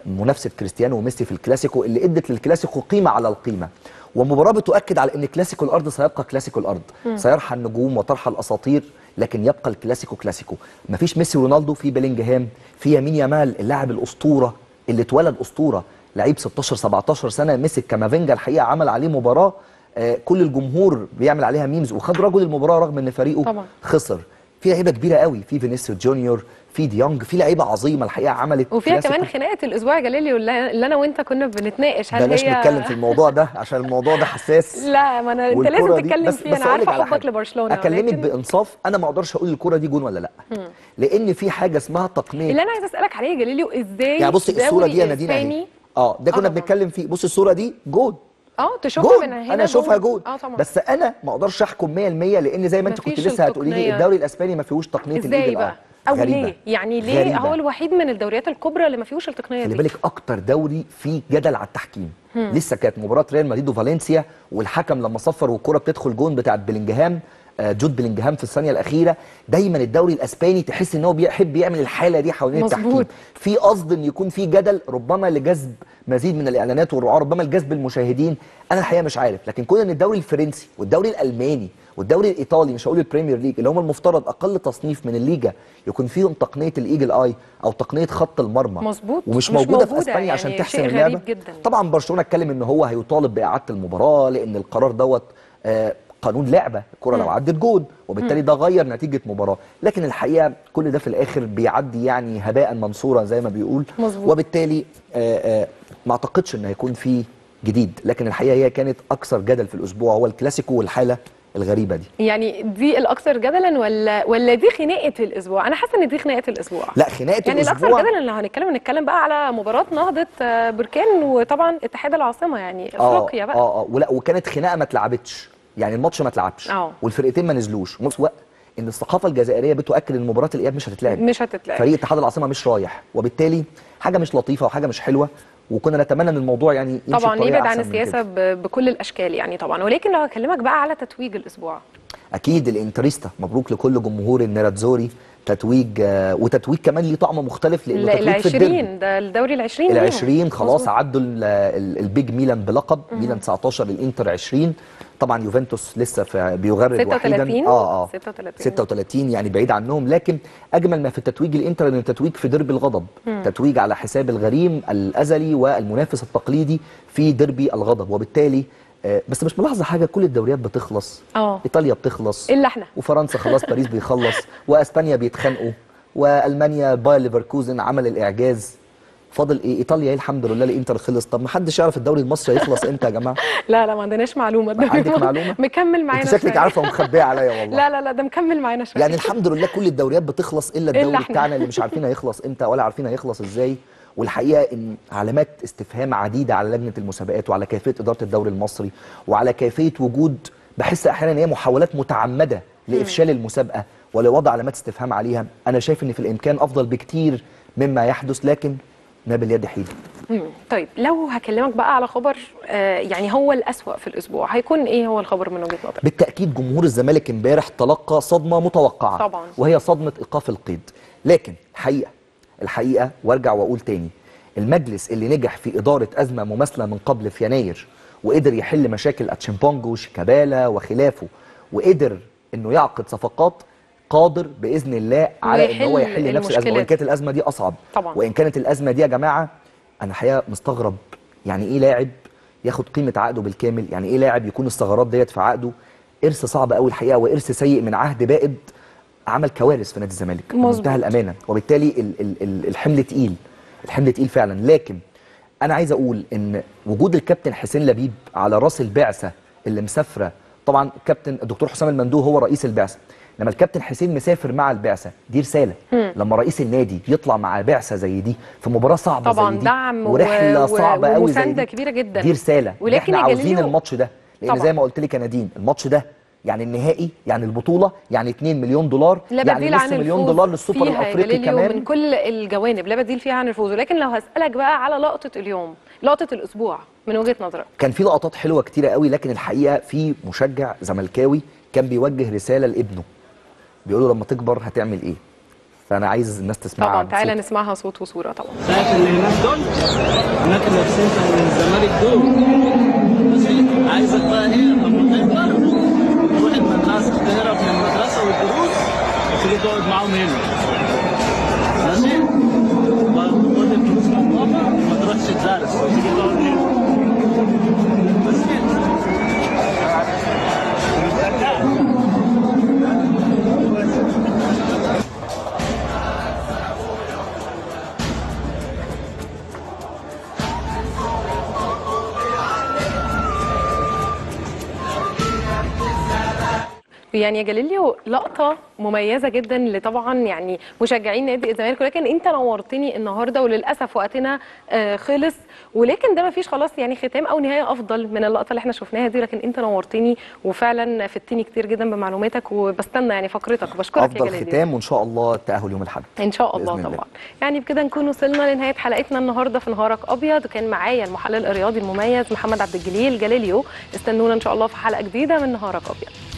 منافسه كريستيانو وميسي في الكلاسيكو اللي ادت للكلاسيكو قيمه على القيمه، ومباراه بتؤكد على ان كلاسيكو الارض سيبقى كلاسيكو الارض، م. سيرحل النجوم وترحل الاساطير، لكن يبقى الكلاسيكو كلاسيكو. مفيش ميسي ورونالدو، في بيلينجهام، في يمين يامال اللاعب الاسطوره اللي اتولد اسطوره، لعيب ستاشر سبعتاشر سنه، مسك كامافينجا الحقيقه عمل عليه مباراه آه كل الجمهور بيعمل عليها ميمز، وخد رجل المباراه رغم ان فريقه طبعا خسر. في لعيبه كبيره قوي، في فينيسيوس جونيور، في ديونج، في لعيبه عظيمه الحقيقه عملت وفيها كمان خناقه الاسبوع يا جليلي اللي انا وانت كنا بنتناقش هل بلاش هي نتكلم في الموضوع ده عشان الموضوع ده حساس. لا ما انا انت لازم تتكلم فيه، انا عارفه حبك لبرشلونه. اكلمك لكن... بانصاف، انا ما اقدرش اقول الكوره دي جون ولا لا، مم. لان في حاجه اسمها تقنيه. اللي انا عايزه اسالك عليه يا جليلي، ازاي يعني بص الصوره دي يا نادين اهي، اه ده كنا بنتكلم فيه، بص الصوره دي جون، اه تشوفها من هنا انا اشوفها جون، اه طبعا. بس انا ما اقدرش احكم مية بالمية لان زي ما انت كنت لسه هتقولي لي الدوري الاسباني ما فيهوش تقنيه الايد الار. او ليه؟ يعني ليه غريبة. هو الوحيد من الدوريات الكبرى اللي ما فيهوش التقنيه دي. خلي بالك اكتر دوري فيه جدل على التحكيم. هم. لسه كانت مباراه ريال مدريد وفالنسيا، والحكم لما صفر والكره بتدخل جون بتاعت بلينجهام، جود بلينجهام في الثانيه الاخيره. دايما الدوري الاسباني تحس ان هو بيحب يعمل الحاله دي حوالين التحكيم، في قصد ان يكون في جدل ربما لجذب مزيد من الاعلانات والرعاه، ربما لجذب المشاهدين. انا الحقيقه مش عارف، لكن كون ان الدوري الفرنسي والدوري الالماني والدوري الايطالي، مش هقول البريمير ليج اللي هم المفترض اقل تصنيف من الليجا، يكون فيهم تقنيه الايجل اي او تقنيه خط المرمى، مظبوط، ومش موجوده, موجودة في اسبانيا يعني عشان تحسم اللعبه. طبعا برشلونه اتكلم ان هو هيطالب باعاده المباراه لان القرار دوت آه قانون لعبه، الكره لو عدت جون، وبالتالي ده غير نتيجه مباراه، لكن الحقيقه كل ده في الاخر بيعدي يعني هباء منصورا زي ما بيقول. مظبوط. وبالتالي آآ آآ ما اعتقدش ان هيكون في جديد، لكن الحقيقه هي كانت اكثر جدل في الاسبوع هو الكلاسيكو والحاله الغريبه دي. يعني دي الاكثر جدلا ولا ولا دي خناقه الاسبوع؟ انا حاسه ان دي خناقه الاسبوع. لا خناقه يعني الاسبوع يعني الاكثر جدلا لو هنتكلم هنتكلم بقى على مباراه نهضه بركان وطبعا اتحاد العاصمه يعني افريقيا بقى. اه اه ولا وكانت خناقه ما اتلعبتش، يعني الماتش ما اتلعبش والفرقتين ما نزلوش، وفي نفس الوقت ان الثقافه الجزائريه بتؤكد ان مباراه الاياب مش هتتلعب مش هتتلعب فريق اتحاد العاصمه مش رايح، وبالتالي حاجه مش لطيفه وحاجه مش حلوه، وكنا نتمنى ان الموضوع يعني يمشي طبعا يبعد عن السياسه كده. بكل الاشكال يعني طبعا. ولكن لو هكلمك بقى على تتويج الاسبوع، اكيد الانتريستا، مبروك لكل جمهور النيراتزوري، تتويج آه وتتويج كمان ليه طعم مختلف لانه تتويج في الديربي. ده الدوري العشرين العشرين خلاص مزبوط. عدوا البيج ميلان بلقب، مم. ميلان تسعتاشر الانتر عشرين، طبعا يوفنتوس لسه بيغرد ستة وثلاثين وحيدا اه اه ستة وثلاثين ستة وثلاثين يعني بعيد عنهم، لكن اجمل ما في التتويج الانتر انه تتويج في ديربي الغضب، مم. تتويج على حساب الغريم الازلي والمنافس التقليدي في ديربي الغضب. وبالتالي آه بس مش ملاحظه حاجه، كل الدوريات بتخلص، اه ايطاليا بتخلص الا احنا، وفرنسا خلاص باريس بيخلص، واسبانيا بيتخانقوا، والمانيا باير ليفركوزن عمل الاعجاز، فاضل ايه؟ ايطاليا ايه الحمد لله الانتر خلص. طب ما حدش يعرف الدوري المصري هيخلص امتى يا جماعه؟ لا لا ما عندناش معلومه. عندك معلومه؟ مكمل معانا انت شكلك عارفه ومخبيه عليا والله. لا لا لا ده مكمل معانا شويه. يعني الحمد لله كل الدوريات بتخلص الا الدوري بتاعنا اللي مش عارفين هيخلص امتى ولا عارفين هيخلص ازاي. والحقيقه ان علامات استفهام عديده على لجنه المسابقات وعلى كيفيه اداره الدوري المصري وعلى كيفيه وجود، بحس احيانا ان هي محاولات متعمده لافشال المسابقه ولوضع علامات استفهام عليها. انا شايف ان في الامكان افضل بكتير مما يحدث، لكن ما باليد حيله. طيب لو هكلمك بقى على خبر آه يعني هو الأسوأ في الاسبوع، هيكون ايه هو الخبر من وجهه نظرك؟ بالتاكيد جمهور الزمالك امبارح تلقى صدمه متوقعه طبعا، وهي صدمه ايقاف القيد. لكن الحقيقه الحقيقه وارجع واقول تاني، المجلس اللي نجح في اداره ازمه مماثله من قبل في يناير وقدر يحل مشاكل اتشيمبونج وشيكابالا وخلافه وقدر انه يعقد صفقات، قادر باذن الله على ان هو يحل نفس الازمه، وان كانت الازمه دي اصعب طبعا. وان كانت الازمه دي يا جماعه انا الحقيقه مستغرب، يعني ايه لاعب ياخد قيمه عقده بالكامل؟ يعني ايه لاعب يكون الثغرات ديت في عقده؟ ارث صعب قوي الحقيقه، وارث سيء من عهد بائد عمل كوارث في نادي الزمالك بمنتهى الامانه، وبالتالي ال ال ال الحمل تقيل، الحمل تقيل فعلا. لكن انا عايز اقول ان وجود الكابتن حسين لبيب على راس البعثه اللي مسافره، طبعا الكابتن الدكتور حسام المندوه هو رئيس البعثه، لما الكابتن حسين مسافر مع البعثه دي رساله. مم. لما رئيس النادي يطلع مع بعثه زي دي في مباراه صعبه طبعا زي دي دعم ورحله و... صعبه قوي زي دي كبيره جدا، دي رساله ولكن احنا عاوزين الماتش ده، لان طبعا. زي ما قلت لك يا نادين الماتش ده يعني النهائي، يعني البطوله، يعني اتنين مليون دولار، يعني نص مليون دولار للسوبر الافريقي كمان من كل الجوانب، لا بديل فيها عن الفوز. ولكن لو هسالك بقى على لقطه اليوم، لقطه الاسبوع من وجهه نظرك، كان في لقطات حلوه كتيره قوي، لكن الحقيقه في مشجع زملكاوي كان بيوجه رساله لابنه، بيقول له لما تكبر هتعمل ايه؟ فانا عايز الناس تسمعها. طبعا تعالى بصوت. نسمعها صوت وصوره طبعا. شايف اللي هناك دول هناك لابسين من الزمالك دول. ماشي، عايزك بقى ايه لما تكبر تروح المدرسه، تهرب من المدرسه والدروس وتيجي تقعد معاهم هنا. ماشي؟ وتاخد الفلوس من بابا وما تروحش الدرس وتيجي تقعد هنا. ماشي؟ يعني يا جاليليو لقطة مميزة جدا لطبعا يعني مشجعين نادي الزمالك، ولكن انت نورتني النهارده وللاسف وقتنا آه خلص، ولكن ده ما فيش خلاص يعني ختام او نهاية افضل من اللقطة اللي احنا شفناها دي، لكن انت نورتني وفعلا فدتني كتير جدا بمعلوماتك، وبستنى يعني فقرتك. بشكرك يا جاليليو. افضل ختام، وان شاء الله التأهل يوم الاحد ان شاء الله طبعا الله. يعني بكده نكون وصلنا لنهاية حلقتنا النهارده في نهارك ابيض، وكان معايا المحلل الرياضي المميز محمد عبد الجليل جاليليو. استنونا ان شاء الله في حلقة جديدة من نهارك ابيض.